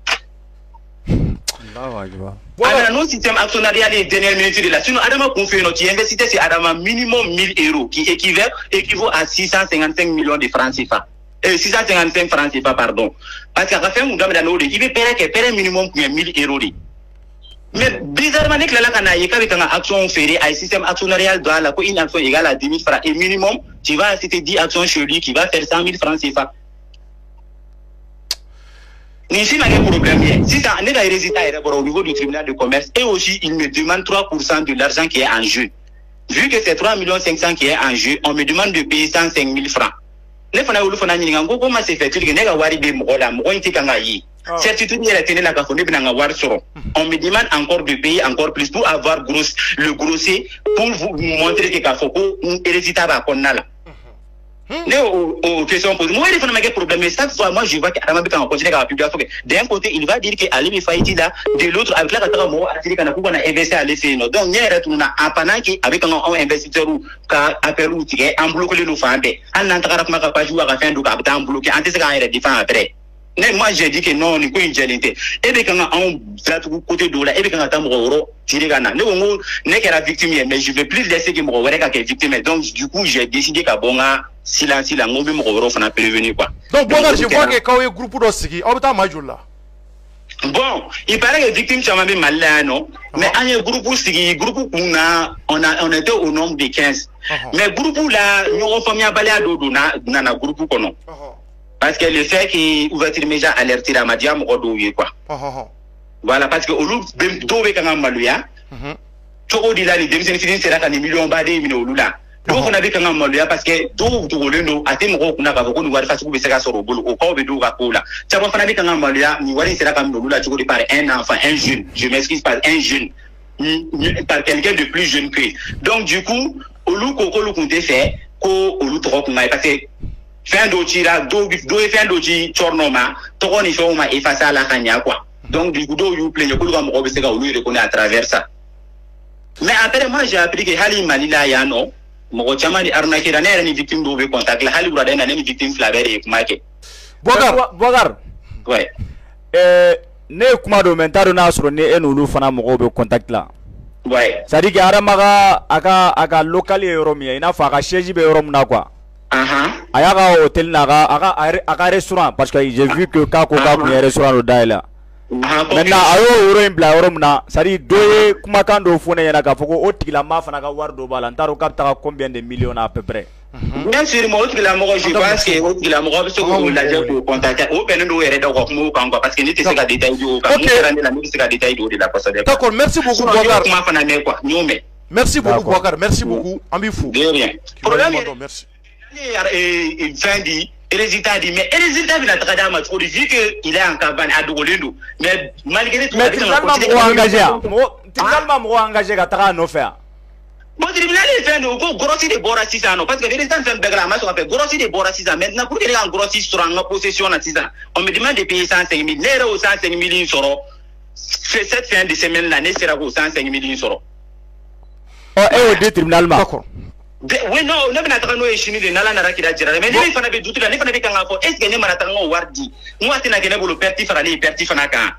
Alors, nos systèmes actionnarial les dernières minutes de là. Sinon, Adama confie notre investissement, c'est Adama minimum mille euros qui équivaut, équivaut à six cent cinquante-cinq millions de francs C F A. Euh, six cent cinquante-cinq francs C F A, pardon. Parce qu'à la fin, on doit il veut payer minimum mille euros. Mais bizarrement, il y a une action ferrée, un système actionnarial doit la une action égale à dix mille francs et minimum tu vas assister dix actions chez lui qui va faire cent mille francs C F A. Ici, il y a un problème. Si ça n'est résultat au niveau du tribunal de commerce, et aussi, il me demande trois pour cent de l'argent qui est en jeu. Vu que c'est trois millions cinq cents qui est en jeu, on me demande de payer cent cinq mille francs. Comment c'est fait? Certitude, on me demande encore de payer encore plus pour avoir gros, le grossier pour vous montrer que Kafoko est résultat va qu'on a là. Aux questions posées. Moi, il faut pas problème. Mais chaque fois, moi, je vois qu'Aramabi, quand on continue à la publication, d'un côté, il va dire qu'Ali Faïti là, de l'autre, avec la Katara Moro, on a investi à l'effet. Donc, il y a un pendant qui, avec un investisseur ou appel ou ticket, en bloqué le femme, en entrant à pas jouer à la fin du cap, en bloqué, en testant à défendre après. Mais moi, j'ai dit que non, on n'est pas une gélité. Et bien, quand on va tout côté de là, et bien, quand on a un tiré Ghana, nous, on n'est qu'à la victime, mais je ne veux plus laisser que mon rôle est victime. Donc, du coup, j'ai décidé qu'à bon, silence, silence, on veut mon rôle, on a prévenu, quoi. Donc, bon, je vois que quand il y a un groupe de Sigi, on va major là. Bon, il paraît que les victimes sont même mal là, non? Mais il y a un groupe Sigi, groupe on a, on a, on était au nombre de quinze. Mais groupe là, nous, on fait un balai à dos, dans un groupe qu'on a. Parce que le fait qu'il ouverture média alerté la madia mo do wi quoi. Voilà parce que au loup do be kan maluya. To di la ni dem sen fini sera kan million ba de mi no lula. Do ko na be kan maluya parce que do do le no ate mo ko na ka ko ni wari fasu be sera soro bolo o ko be do ka ko la. Ta mo fana be kan maluya ni wari sera kan no lula to ko par un enfant, un jeune. Je m'excuse par un jeune. Par quelqu'un de plus jeune que. Donc du coup, au loup ko ko lu kunte fait ko au loup to ko na parce que fin d'outil là, do do fin d'outil tournoma, to ni fait ma effacer à la kanya quoi. Donc du coup do you play ko ga mo be se ga olu reconnaît à travers ça. Mais après moi j'ai appris que hali malila ya no, mo chama ni arnaque da ne ni victime do be contact la hali brada na ni victime flavere e kuma ke. Bogar Bogar. Ouais. Euh ne kuma do mentaro na soro ne enulu fana mo be contact là. Ouais. Ça dit que aramaga aka aka local europe ina fa ka siège be europe na quoi. Uh-huh. Ayaga hôtel naga aga aga restaurant parce que j'ai vu que ka ko ka un restaurant au daila. Maintenant ayo euro imbla euro na sari doye kuma kan do fone yana ka foko o tigila ma fana ka war do bala ntaro kapta combien de millions à peu près. Bien sûr mo tigila mo je pense que o tigila mo be so la je pour contacter o ben do yere do ko mo kan parce que ni te se ka détail do ka ni sera la ni se ka détail do de la poste. D'accord, merci beaucoup Bogar. Kuma fana ne quoi nyome. Merci beaucoup Bogar, merci beaucoup. Ambi fou. De rien. Problème merci. Et fin dit, résultat dit, mais résultat de la tragédie, tu dis qu'il est en campagne à Doulindo. Mais malgré tout, mais finalement, moi engagé, finalement, moi engagé à tra no faire. Bon, tribunal est fait de grossi de bora six ans, parce que les résultats fait bagarre, mais on fait grossi de bora six ans. Maintenant, pour qu'il y ait un grossi sur en possession à six ans, on me demande de payer cent cinq mille, l'air au cent cinq mille soro. Cette fin de semaine, l'année sera au cent cinq mille soro. Oh, et au deux tribunal, d'accord. Oui, non, on a pas de chimie de Nala Nara qui l'a dit. Mais il faut que tout le monde ait un enfant. Est-ce que nous avons un wardi? Moi, c'est un peu pertif à aller pertif à Naka.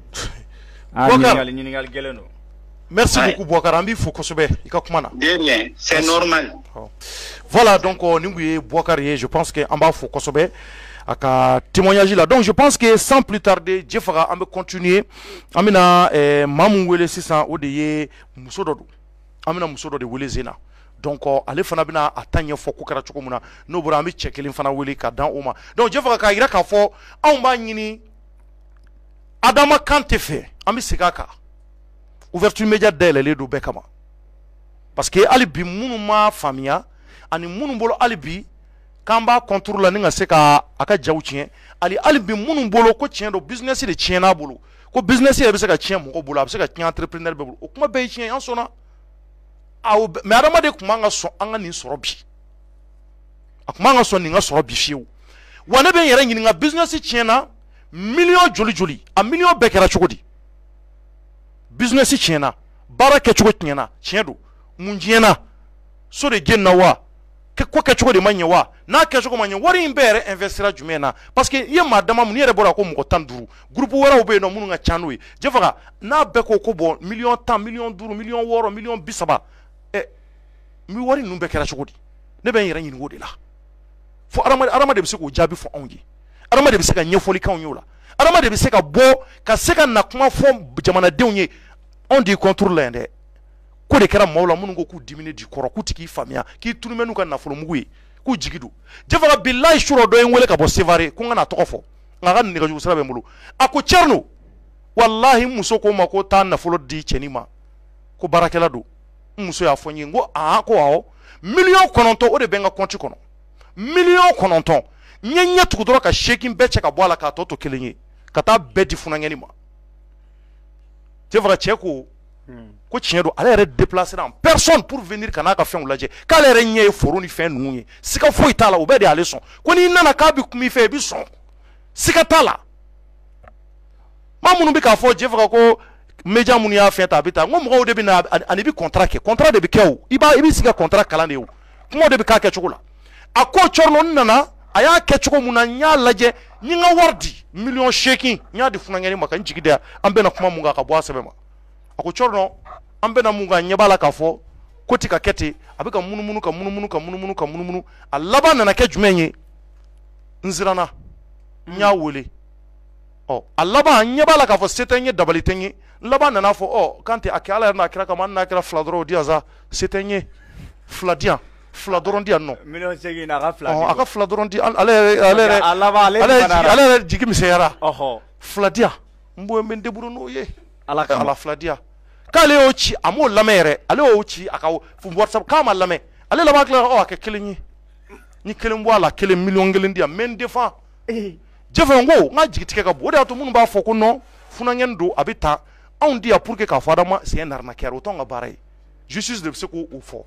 Merci beaucoup, Boakarambi. Faut qu'on se mette. De rien, c'est normal. Voilà, donc, nous, Boakari, je pense qu'en bas, faut qu'on se mette. À témoignage là. Donc, je pense que sans plus tarder, Jeffara, on va continuer. Amina, Mamou Wele Sissan, Odeye, Moussododo. Amina Moussododo de Wele Zena. Donc ale fana bina atanya fo ko kara choko muna no bora mi chekelin fana wele ka dan oma donc je fera ka ira ka fo an ba nyini Adama Kante fe ami sigaka ouverture média dele le do bekama parce que ali bi munu ma famia ani munu bolo ali bi kamba contrôle la ninga seka aka jawu chien ali ali bi munu bolo ko chien do business de chien na bolo ko business e be seka chien mo ko bolo be seka chien entrepreneur be bolo o kuma be chien en sona mais adama de kuma nga so anga ni soro bi akuma nga so ni nga soro bi fiu wana be yere nyini nga business chiena million joli joli a million bekera chukudi business chiena baraka chukudi nyena chiedo munjiena so de genna wa ke ko ke chukudi manya wa na ke chukudi manya wari imbere investira jumena parce que ye madama mun yere bora ko mu ko tanduru groupe wara obe no mun nga chanwe jefaga na be ko ko bo million tan million duru million woro million bisaba mi wari numbe kera chukudi ne ben yere nyini wodi la fo arama arama de bise ko jabi fo ongi arama de bise ka nyefoli kan yola arama de bise ka bo ka seka na kuma fo jamana dewnye on di contrôle lende ko de kera mawla mun go ku dimine di koro ku tiki famia ki tunumenu kan na folo muguye k'u jigi don Jɛfaga billahi suro dɔ ye n wele ka bɔ Sevare ko n kana tɔgɔ fɔ nka a ka nɛgɛjuru sira bɛ n bolo a ko Thierno wallahi muso ko ma ko taa nafolo di cɛnin ma ko baarakɛla don n muso y'a fɔ n ye n ko aa ko awɔ miliyɔn kɔnɔntɔn o de bɛ n ka compte kɔnɔ miliyɔn kɔnɔntɔn n ye ɲɛ tugu dɔrɔn ka seegin bɛɛ cɛ ka bɔ a la k'a tɔ to kelen ye ka taa bɛɛ di funankɛni ma Jɛfaga cɛ ko ko tiɲɛ don ale yɛrɛ déplacer en personne pour venir ka n'a ka fɛnw lajɛ k'ale yɛrɛ ɲɛ ye foro ni fɛn ninnu ye siga foyi t'a la o bɛɛ de y'ale sɔn ko n'i nana k'a bɛ kuma i fɛ i bɛ sɔn siga t'a la maa minnu bɛ k'a fɔ Jɛfaga ko média minnu y'a fɛn ta a bɛ taa n ko mɔgɔw de bɛ na ani bɛ contrat kɛ contrat de bɛ kɛ o i b'a i bɛ sigi ka contrat kalan de ye o kumaw de bɛ k'a kɛcogo la a ko Thierno n nana a y'a kɛ cogo mun na n y'a lajɛ n ye n ka wari di miliyɔn seegin n y'a di funankɛni ma ka n jigi da an bɛna kuma mun kan ka bɔ a sɛbɛn ma a ko Thierno an bɛna mun kan ɲɛ b'a la k'a fɔ ko ti ka kɛ ten a bɛ ka munumunu ka munumunu ka munumunu ka munumunu a laban nana kɛ jumɛn ye n siranna n y'a wele ɔ a laban n ɲɛ b'a la k'a fɔ se tɛ n ye dabali tɛ n ye n laban nana fɔ ɔ kan tɛ a kɛ ala yɛrɛ n'a kira kama hali n'a kɛra fila dɔrɔn o di yan sa se tɛ n ye fila di yan fila dɔrɔn di yan nɔ miliyɔn seegin a ka fila ɔ a ka fila dɔrɔn di ale yɛrɛ ale yɛrɛ a laban ale ale yɛrɛ jigi misɛnyara ɔhɔ fila di yan n bɔ n bɛ n débrouiller n'o ye ala kama ala fila di yan k'ale y'o ci a m'o lamɛn yɛrɛ ale y'o ci a ka WhatsApp k'a ma lamɛn ale laban tila ɔ a kɛ kelen ye n ye kelen bɔ a la kelen miliyɔn kelen di yan n bɛ n défend Jɛfaga n ko n ka jigitigɛ ka bon o de y'a to minnu b'a fɔ ko non funankɛni don a bɛ ta anw di yan pour que k'a fɔ adama siɲɛ narina kɛra o t'anw ka baara ye justice de bɛ se k'o fɔ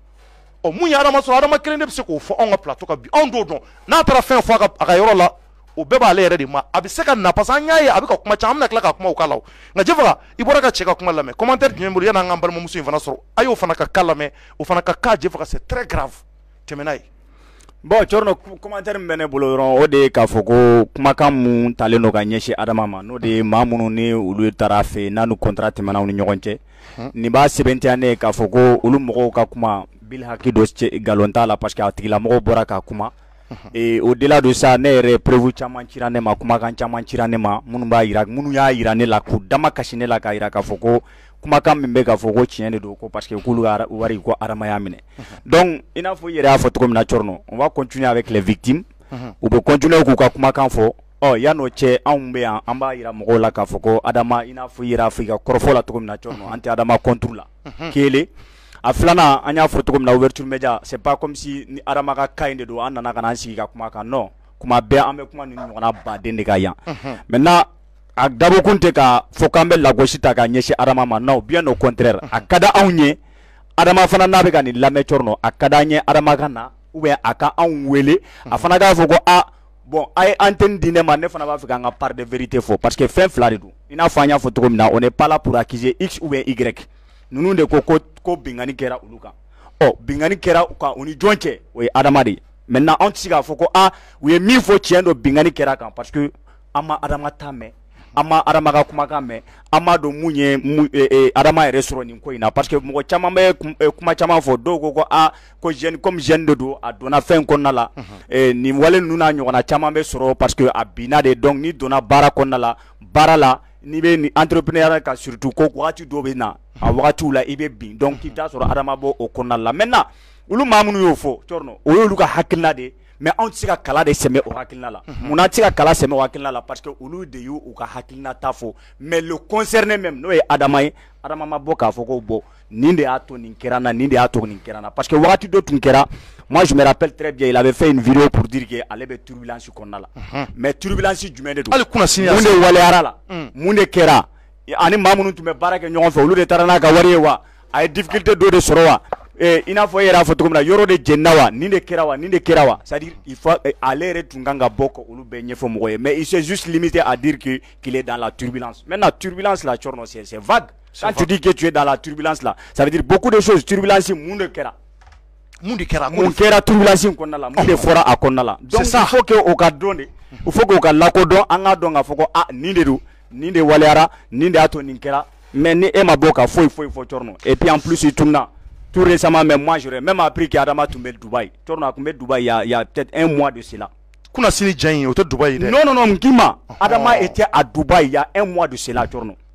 ɔ mun ye adama sɔrɔ adama kelen de bɛ se k'o fɔ anw ka plateau kan bi anw t'o dɔn n'a taara fɛn fɔ a ka a ka yɔrɔ la o bɛɛ b'ale yɛrɛ de ma a bɛ se ka na parce que an y'a ye a bɛ ka kuma caman an bɛna tila ka kuma o k'a la o nka Jɛfaga i bɔra ka cɛ ka kuma lamɛn commentaire jumɛn bolo yan'an k'an balimamuso in fana sɔrɔ a y'o fana ka cas lamɛn o fana ka cas Jɛfaga c'est très grave tɛmɛ n'a ye. Bon Thierno commentaire min bɛ ne bolo dɔrɔn o de ye k'a fɔ ko kumakan mun talen don ka ɲɛsin adama ma n'o de ye maa minnu ni olu taara fɛ n'a ni contrat tɛmɛna u ni ɲɔgɔn cɛ nin b'a sɛbɛntiya ne ye k'a fɔ ko olu mɔgɔw ka kuma bil haki dɔ nkalon t'a la parce que a tigilamɔgɔw bɔra ka kuma o de la don sa ne yɛrɛ preuve caman cira ne ma kumakan caman cira ne ma minnu b'a yira minnu y'a yira ne la k'u dama kasi ne la k'a yira k'a fɔ ko kumakan min bɛ k'a fɔ ko tiɲɛ de don ko parce que k'olu ka wari ko adama y'a minɛ donc i n'a fɔ i yɛrɛ y'a fɔ cogo min na Thierno on va continuer avec les victimes u bɛ continuer k'u ka kumakan fɔ ɔ yan'o cɛ anw bɛ yan an b'a yira mɔgɔw la k'a fɔ ko adama i n'a fɔ i yɛrɛ y'a fɔ i ka kɔrɔfɔ la cogo min na Thierno an tɛ adama contre la kelen a filanan an y'a fɔ cogo min na ouverture média c'est pas comme si ni adama ka cas in de don an nana ka na an sigi ka kuma kan non kuma bɛɛ an bɛ kuma ni ɲɔgɔnna baden de ka yan maintenant a dabɔkun tɛ ka fɔ k'an bɛ lagosi ta ka ɲɛsin adama ma non bien au contraire a ka di anw ye adama fana n'a bɛ ka nin lamɛn Thierno a ka d'an ye adama ka na ou bien a ka anw wele a fana k'a fɔ ko a bon a ye antenne di ne ma ne fana b'a fɛ k'an ka part de vérité fɔ parce que fɛn fila de don i n'a fɔ an y'a fɔ cogo min na on n'est pas là pour accuser X ou bien Y ninnu de ko ko ko bingani kɛra olu kan ɔ bingani kɛra u kan u ni jɔn cɛ o ye adama de ye maintenant anw tɛ se k'a fɔ ko a u ye min fɔ tiɲɛ don bingani kɛra kan parce que an ma adama ta mɛn an ma adama ka kumakan mɛn an m'a dɔn mun ye mun adama yɛrɛ sɔrɔ nin ko in na parce que mɔgɔ caman bɛ kuma caman fɔ dɔw ko ko a ko jeune comme jeune de don a donna fɛn kɔnɔna la nin wale ninnu n'a ɲɔgɔnna caman bɛ sɔrɔ parce que a binna de donc n'i donna baara kɔnɔna la baara la n'i bɛ nin entrepreneur ka surtout ko wagati dɔw bɛ na a wagatiw la i bɛ bin donc i bɛ taa sɔrɔ adama bɔ o kɔnɔna la maintenant olu maa minnu y'o fɔ Thierno o y'olu ka hakilina de ye mais anw tɛ se ka kala de sɛmɛ o hakilina la munna tɛ se ka kala sɛmɛ o hakilina la parce que olu de y'u ka hakilina ta fɔ mais le concerné même n'o ye adama ye adama ma bɔ k'a fɔ ko bon nin de y'a to nin kɛra n na nin de y'a to nin kɛra n na parce que wagati dɔ tun kɛra moi je me rappelle très bien il avait fait une vidéo pour dire que ale bɛ turbulence kɔnɔna la mais turbulence jumɛn de don hali kunnasini mun de waleyara la mun de kɛra ani maa minnu tun bɛ baara kɛ ɲɔgɔn fɛ olu de taara n'a ka wari ye wa a ye difficulté dɔ de sɔrɔ wa i n'a fɔ e yɛrɛ y'a fɔ cogo min na yɔrɔ de jɛnna wa nin de kɛra wa nin de kɛra wa c'est à dire il faut ale yɛrɛ tun kan ka bɔ ka olu bɛɛ ɲɛfɔ mɔgɔ ye mais il s'est juste limité à dire que qu'il est dans la turbulence maintenant turbulence la Thierno c'est c'est vague quand tu dis que tu es dans la turbulence là ça veut dire beaucoup de choses turbulence mun de kɛra mun de kɛra mun kɛra turbulence in kɔnɔna la mun de fɔra a kɔnɔna la donc il faut que o ka dɔn de il faut que o ka lakodɔn an k'a dɔn k'a fɔ ko ah nin de don nin de waleyara nin de y'a to nin kɛra mais ni e ma bɔ ka foyi foyi fɔ Thierno et puis en plus il tourne tout récemment même moi j'aurais même appris qu'Adama tun bɛ Dubaï Thierno a tun bɛ Dubaï il y a il y a peut-être un mois de cela kunnasini diya in o tɛ Dubaï dɛ non non non n k'i ma Adama était à Dubaï il y a un mois de cela Thierno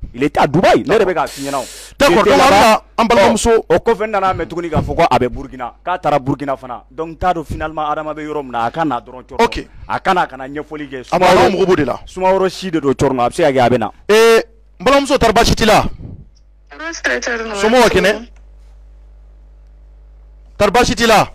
il était à Dubaï ne rebe ka fiɲɛna d'accord donc ala an balimamuso o kɔfɛ nana mɛ tuguni k'a fɔ ko a bɛ Burkina k'a taara Burkina fana donc t'a dɔn finalement Adama bɛ yɔrɔ min na a ka na dɔrɔn cɔrɔ ok a kana a kana ɲɛfɔli kɛ a b'a mɔgɔ b'o de la Sumaworo si de don cɔrɔ a bɛ se ka kɛ a bɛ na ee n balimamuso taara baasi t'i la somɔgɔw kɛnɛ taara baasi t'i la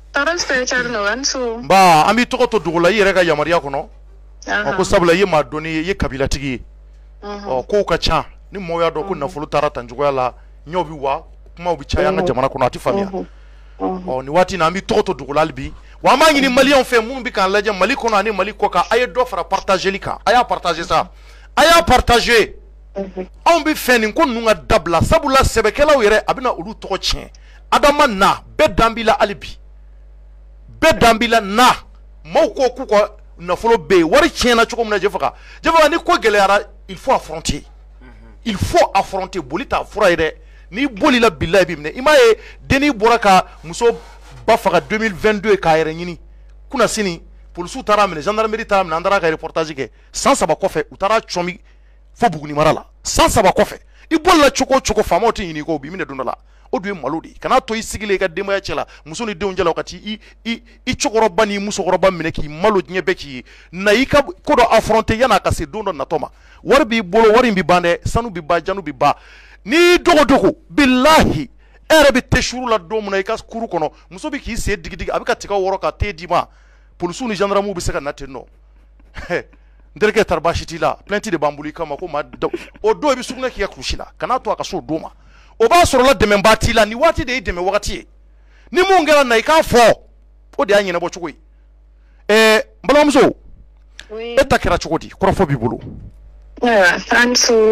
ba an b'i tɔgɔ to dugu la i yɛrɛ ka yamaruya kɔnɔ ɔ ko sabula i ye maa dɔnni ye i ye kabilatigi ye ɔ kow ka ca ni mɔgɔw y'a dɔn ko nafolo taara tan cogoya la ɲɛw bi wa kumaw bi caya an ka jamana kɔnɔ a ti faamuya ɔ nin waati in na an b'i tɔgɔ to dugu la hali bi wa an b'a ɲini maliyɛnw fɛ minnu bi k'an lajɛ Mali kɔnɔ ani Mali kɔ kan a ye dɔ fara partageli kan a y'a partager sa a y'a partager anw bi fɛ nin ko ninnu ka dabila sabula sɛbɛkɛlaw yɛrɛ a bɛna olu tɔgɔ tiɲɛ Adama na bɛɛ dan b'i la hali bi bɛɛ dan b'i la na maaw ko k'u ka nafolo bɛ yen wari tiɲɛna cogo min na Jɛfaga Jɛfaga ni ko gɛlɛyara il faut affronter il faut affronter boli t'a fura ye dɛ n'i bolila bilahi b'i minɛ i m'a ye denni bɔra ka muso ba faga deux mille vingt-deux k'a yɛrɛ ɲini kunna sini polisiw taara minɛ gendarmerie taara minɛ an taara ka reportage kɛ san saba kɔfɛ u taara cɔmi fo Buguni mara la san saba kɔfɛ i bolila cogo o cogo faamaw tɛ ɲini i kɔ u b'i minɛ don dɔ la o dun ye malo de ye kana to i sigilen i ka denbaya cɛ la muso ni denw cɛla o ka ti i i i cɛkɔrɔba ni musokɔrɔba minɛ k'i malo diɲɛ bɛɛ k'i ye na i ka ko dɔ affronter yan'a ka se don dɔ natɔ ma wari b'i bolo wari in bi ban dɛ sanu bi ban janu bi ban n'i dogo dogo bilahi e yɛrɛ bɛ te shuru la don min na i ka kuru kɔnɔ muso bi k'i sen digi digi a bɛ ka tiga wɔrɔ ka te d'i ma polisiw ni gendarmew bɛ se ka na ten nɔ n terikɛ taara baasi t'i la plainte de b'an bolo i kama ko maa o don i bɛ sugunɛ k'i ka kulusi la kana to a ka so o don ma o b'a sɔrɔla dɛmɛba t'i la nin waati de ye dɛmɛ wagati ye ni mun kɛra na i k'a fɔ o de y'a ɲɛnabɔ cogo ye ɛɛ n balimamuso e ta kɛra cogo di kɔrɔfɔ b'i bolo ayiwa an so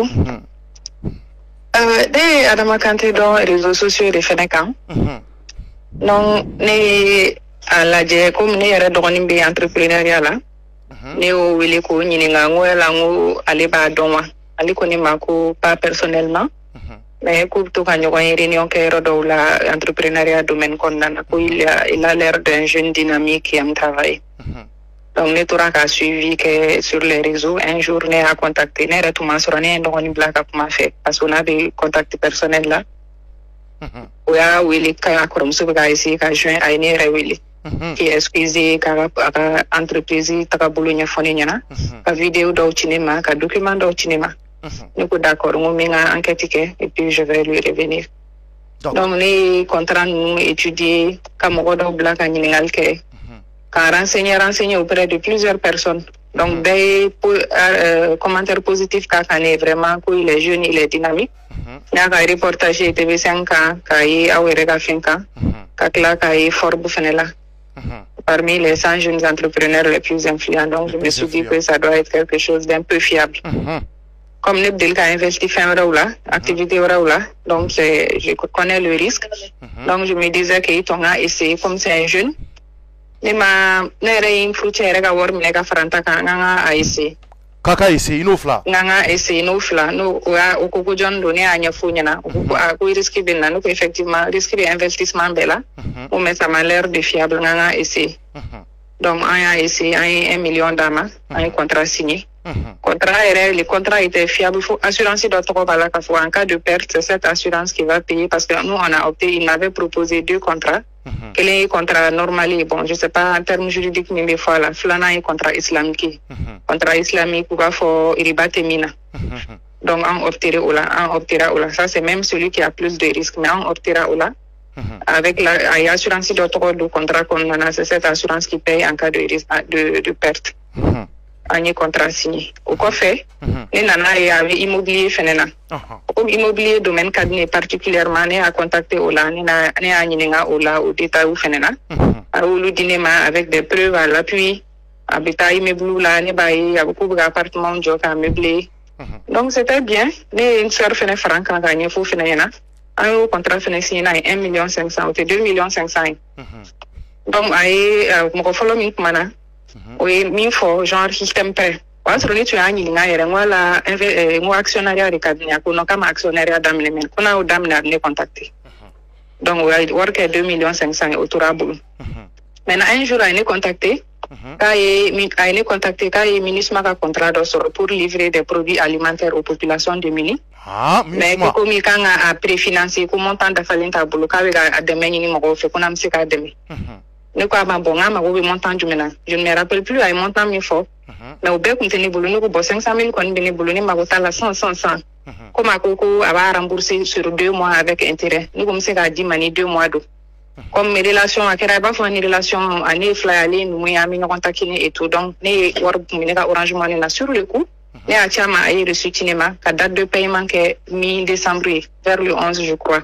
ne ye Adama Kante dɔn réseaux sociaux de fɛnɛ kan donc ne ye a lajɛ komi ne yɛrɛ dɔgɔnin bɛ entrepreneuriat la ne y'o wele k'o ɲininka n ko yala n ko ale b'a dɔn wa ale ko ne ma ko pas personnellement mais k'u bɛ to ka ɲɔgɔn ye réunion kɛ yɔrɔ dɔw la entrepreneuriat domaine kɔnɔna na ko il a il a l'air d'un jeune dynamique qui aime travailler donc ne tora ka suivi kɛ sur les réseaux un jour ne y'a contacté ne yɛrɛ tun ma sɔrɔ ne ye dɔgɔnin bila ka kuma fɛ parce que n'a bɛ contact personnel la o y'a wele k'a kɔrɔmuso bɛ ka essayer ka joindre a ye ne yɛrɛ wele k'i excuser k'a ka a ka entreprise tagabolo ɲɛfɔ ne ɲɛna ka vidéo dɔw ci ne ma ka document dɔw ci ne ma ne ko d'accord n ko n bɛ n ka enquête kɛ et puis je vais lui revenir donc ne ye contrat ninnu étudier ka mɔgɔ dɔw bila ka ɲininkali kɛ ka renseigner renseigner auprès de plusieurs personnes donc bɛɛ ye euh, commentaire positif k'a kan ne vraiment ko il est jeune il est dynamique ne y'a ka reportage ye T V cinq kan k'a ye aw yɛrɛ ka fɛn kan ka tila k'a ye Forbes fɛnɛ la parmi les cent jeunes entrepreneurs les plus influents donc je me suis dit que ça doit être quelque chose d'un peu fiable comme ne bɛ deli ka investi fɛn wɛrɛw la activité wɛrɛw la donc je connais le risque donc je me disais que i tɔn ka essayer comme c'est un jeune ne ma ne yɛrɛ ye n furucɛ yɛrɛ ka wari minɛ ka fara n ta kan n ka kan a essayer k'a ka essayer n'o fila n ka kan ka essayer n'o fila n'o o y'a o ko ko jɔnni don ne y'a ɲɛfɔ ɲɛna o ko ko a ko risque bɛ na ne ko effectivement risque bɛ investissement bɛɛ la ko mais ça m'a l'air de fiable n ka kan ka essayer donc an y'a essayer an ye un million d'a ma an ye contrat signé contrat yɛrɛ le contrat était fiable fo assurance dɔ tɔgɔ b'a la k'a fɔ en cas de perte c'est cette assurance qui va payer parce que nous on a opté il m'avait proposé deux contrats kelen ye contrat normal ye bon je sais pas en termes juridiques min bɛ fɔ a la filanan ye contrat islamique ye contrat islamique u b'a fɔ riba tɛ min na donc an optera o la an optera o la ça c'est même celui qui a plus de risques mais an optera o la avec la a ye assurance dɔ tɔgɔ don contrat kɔnɔna na c'est cette assurance qui paye en cas de risque de de perte an ye contrat signé o kɔfɛ ne nana ye a bɛ immobilier fɛnɛ na comme immobilier domaine ka di ne particulièrement ne y'a contacté o la ne na ne y'a ɲininka o la o détails fɛnɛ na a y'olu di ne ma avec des preuves à l'appui a bɛ taa immeuble la ne b'a ye a bɛ k'u bɛ ka appartement jɔ k'a meubler donc c'était bien ne ye n sœur fɛnɛ fara n kan k'a ɲɛfɔ fɛnɛ ɲɛna an y'o contrat fɛnɛ signé n'a ye un million cinq cent o tɛ deux millions cinq cent ye donc a ye mɔgɔ fɔlɔ min kumana o ye min fɔ genre système prêt o y'a sɔrɔ ne tun y'a ɲininka yɛrɛ n ko ala n ko actionnariat de ka di ne ye a ko non k'a ma actionnariat daminɛ mɛ ko n'a y'o daminɛ a bɛ ne contacter donc o y'a wari kɛ deux millions cinq cent ye o tora a bolo maintenant un jour a ye ne contacter Quand il a été contacté, quand il ministre m'a contrat pour livrer des produits alimentaires aux populations démunies. Ah, mais comme il a préfinancé, comme montant d'affaires à boulot, quand il a demandé une mot, fait qu'on a mis ça à demi. Ne quoi, ma bon, ma bon, montant du ménage. Je ne me rappelle plus à un montant mieux fort. Mais au bec, on tenait boulot, nous, pour cinq cent mille, qu'on venait boulot, ma gota la cent, cent, cent. Comme à Coco, avoir remboursé sur deux mois avec intérêt. Nous, comme c'est à dix mani, deux mois d'eau. Comme mes relations, à Keraba, font une relation, à ne fly, nous, à mis contacté et tout. Donc, ne, war, pour orange money, sur le coup. Ne a Tiama a reçu cinéma, la date de paiement qui est mi-décembre, vers le onze, je crois.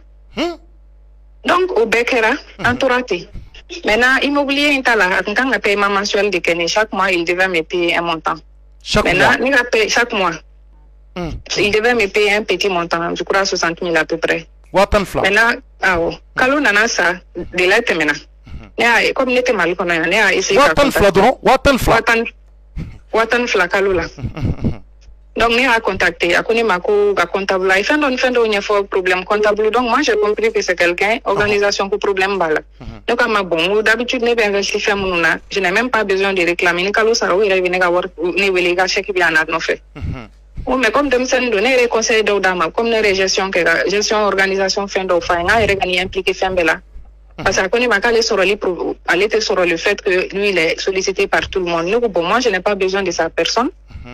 Donc, au Bekera, entouré. Maintenant, immobilier, il y a un paiement mensuel de Kenny. Chaque mois, il devait me payer un montant. Chaque Maintenant, mois paye, chaque mois. Mm. Il devait me payer un petit montant, je crois soixante mille à peu près. Maintenant, ah, oh. Quand on a ça, de là, tu maintenant. Comme il était mal, on a essayé de faire. Watan fla, Watan Watan fla, Kalula. Donc, on a contacté, à connaître ma co, à comptable. Il fait un fait un problème comptable. Donc, moi, j'ai compris que c'est quelqu'un, organisation pour problème bala. Donc, à bon, d'habitude, je n'ai même pas besoin de réclamer. Ni kalo sara, oui, il vient avoir, ni wele ga chèque bien à fait. Mais comme de me donner les conseils d'Odama, comme les gestion que gestion organisation fin d'offre, il y a impliqué fin bella. Parce que connaît ma cale sur le elle était sur le fait que lui, il est sollicité par tout le monde. Nous, bon, moi, je n'ai pas besoin de sa personne.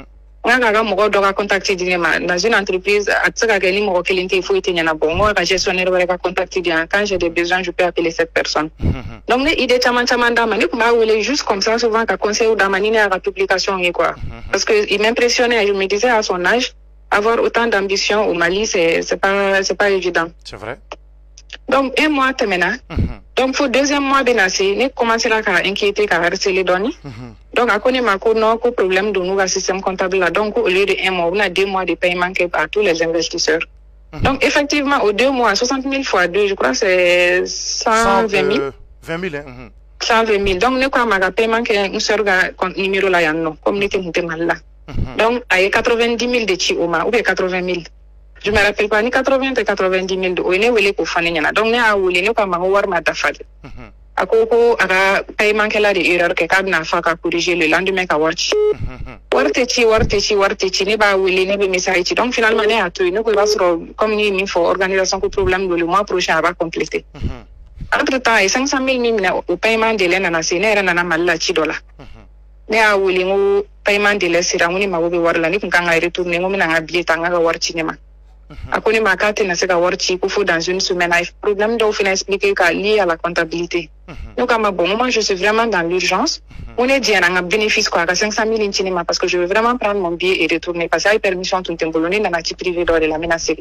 Contacter dans une entreprise, il faut être bon. Moi, gestionnaire va contacter quand j'ai des besoins, je peux appeler cette personne. Donc, il est juste comme ça, souvent, qu'à conseil d'Amanine à la publication, quoi. Parce qu'il m'impressionnait, je me disais à son âge, avoir autant d'ambition au Mali, c'est, c'est pas, c'est pas évident. C'est vrai. Donc, un mois, maintenant. Donc, pour le deuxième mois, il a commencé à inquiéter, à harceler les données. Donc, à connaître ma non problème de nouveau système comptable là. Donc, au lieu de un mois, on a deux mois de paiement à tous les investisseurs. Donc, effectivement, aux deux mois, soixante mille fois deux, je crois que c'est cent vingt mille. vingt mille, hein. cent vingt mille. Donc, nous, quand on a paiement qui est un seul numéro là, non, comme nous étions mal là. Donc, il y a quatre-vingt-dix mille de Chioma, ou bien quatre-vingt mille. Je me rappelle pas, ni quatre-vingts et quatre-vingt-dix mille de Oine, ou les Kofanina. Donc, nous avons eu comme un war matafad. À Coco, à paiement qu'elle a des erreurs que Kabna Faka corriger le lendemain qu'à Warchi. Wartechi, Wartechi, Wartechi, n'est pas où il n'est pas message. Donc, finalement, il y a tout. Nous, comme nous, il faut organisation pour problème le mois prochain à compléter. Entre temps, il y a cinq cent mille au paiement de l'aide à la Sénère, à la Malachi dollar. Nous avons eu le paiement de l'aide, c'est la monnaie, ma voix, la nuit, quand on a retourné, on a un billet, on a un Warchinema. À connaître ma carte, on a un Warchi, pour faut dans une semaine. Le problème d'où il expliqué qu'à lié à la comptabilité. Donc, à ma bon moment, je suis vraiment dans l'urgence. On est dit, on a un bénéfice, quoi, à cinq cent mille in cinéma, parce que je veux vraiment prendre mon billet et retourner. Parce qu'il y a permission tout le temps, dans la petite privée de la menacerie.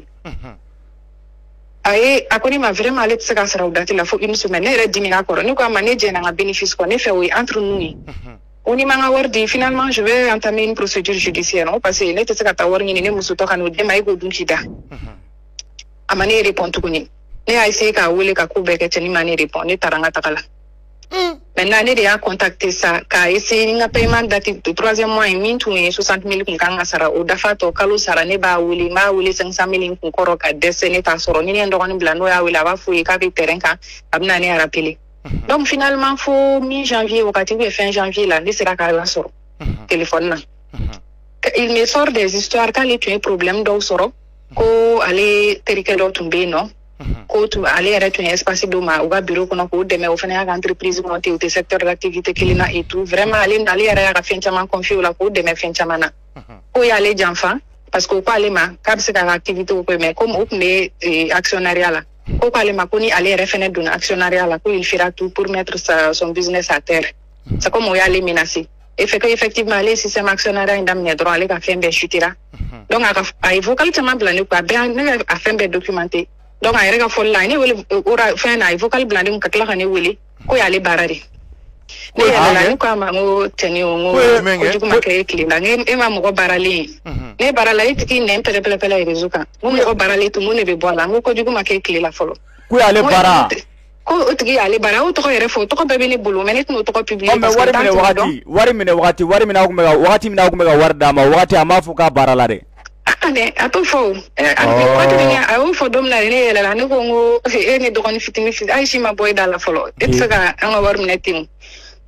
Aïe, à connaître ma vraiment allé de ce cas, ça a daté la fois une semaine, il est dix mille accords. Nous, comme on est dit, on a un bénéfice, quoi, on est fait, oui, entre nous. On y m'a dit, finalement, je vais entamer une procédure judiciaire, non, parce que il est ce cas, on est nous sommes nous démarrer au Dunchida. À manière répond tout connu. Ne a essayé qu'à ouler qu'à couper que tu m'as répondu, taranga takala. Maintenant, il a contacté ça, qu'à essayer un paiement daté de troisième mois et demi, tout est soixante mille qu'on gagne à Sara, ou d'affato, Kalo Sara, Neba, ou les ma, ou les cinq cent mille qu'on corroque à décennies, à Soroni, et Doran Blanoa, ou la va fouiller, qu'à terrain, abnané à rappeler. Donc, finalement, il faut mi-janvier, au catégorie fin janvier, là, il sera qu'à la Soro. Téléphone, là. Il me sort des histoires, quand il y a un problème d'eau Soro, qu'au aller, territoire tombé, non? Ko tu aller arrêter un espace de ma ou bureau qu'on peut demain au final entreprise monter ou des secteurs d'activité qu'il a et tout vraiment aller aller à fin de confier la pour demain fin de semaine ko y aller d'enfant parce que ko aller ma cap c'est activité au mais comme au mais actionnariat là ko aller ma koni aller refaire d'un actionnariat là ko il fera tout pour mettre sa, son business à terre c'est comme y aller menacer et fait que effectivement les systèmes actionnariat indemne droit aller à faire ben chutira donc à évoquer le tema plan quoi bien à faire ben documenter. Donc, il y a une line, il y a un vocal blanding, il y a un wili, il y a les barari. Il y a un peu de tenue, il y a un peu barali. Les barali, qui n'aiment pas les résultats. Nous, les barali, tout le monde veut boire là. Nous, du coup, ma clé la follow. Où est le bara? Ko utgi ale bara utko yere fo to bebe ni bulu menet no to publier parce que wari wati wari mine wati wari mina ko mega wati mina ko mega warda ma wati amafu ka barala de ane ato fo ane wati ni awu fo dom na ni la ni ko ngo e ni do kon fitimi fit ay shima boy dala folo et saka an war minetim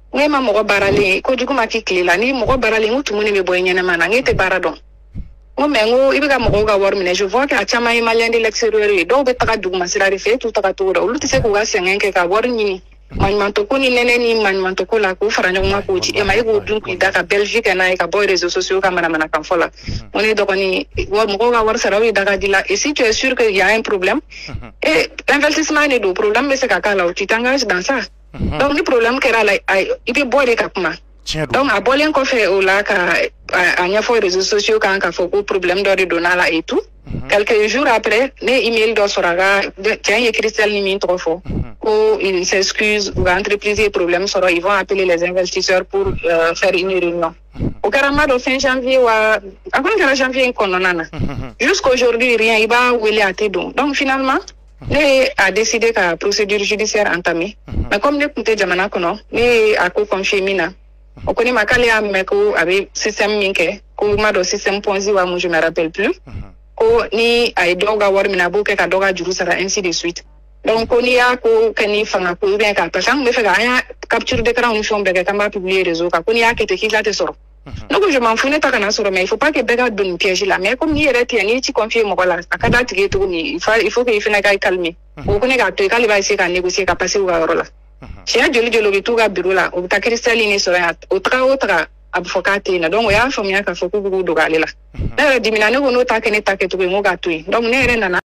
ngai ma mo barale ko jugu ma ki klela ni mo barale ngutu muni be boy nyana mana ngete baradon ngo mengo ibiga mo ga war mine je vois que a chama i malien de l'extérieur e do be taka dugu masira refe tu taka to do lu tise ko ga sengen ka war nyini man man to ko ni nene ni man man to ko la ko faranya ma ko ci e ma go dun ku da ka Belgique na ka boy réseaux sociaux ka mana mana kan fola on est donc ni war mo ga war sara wi daga dila et si tu es sûr que il y a un problème et l'investissement ne do problème mais c'est ka kala tu t'engages dans ça. Donc le problème que là il peut boire des capements. Donc à boire un café au là à n'y a pas réseaux sociaux quand il faut un problème de donner là et tout. Quelques jours après les emails de Soraga tiens il écrit ça limite trop fort. Ou ils s'excusent ou l'entreprise a problème sera ils vont appeler les investisseurs pour euh, faire une réunion. Au carrément de fin janvier ou avant que janvier qu'on en a. Jusqu'aujourd'hui rien il va où il est à tes dons. Donc finalement ne a décidé que la procédure judiciaire entamée. Mais comme nous écoutons Jamana Kono, ne a co-confié Mina. On connaît ma calé à Meko avec système Minke, ko ma do système Ponzi wa je me rappelle plus. Ko ni a doga war mina boke ka doga juru sara ainsi de suite. Donc on y a ko kani fanga ko bien ka parce que me fait gagner capture d'écran une chambre que kamba publier réseau ka ko ni a que te kila te soro. Donc je m'en fous pas kana soro mais il faut pas que bega donne piège là mais comme ni era ti ni ti confier mo là akada tige to ni il faut il faut que il fina ka calmer. O ko ne ga to ka le ba essayer ka négocier ka passer au là. Si a joli joli tout ga bureau là o ta cristalline sora o tra o tra abfokate na donc ya famia ka foku bugu do ga le là. Na dimina ne ko no ta ke ne ta ke to mo ga to donc ne re na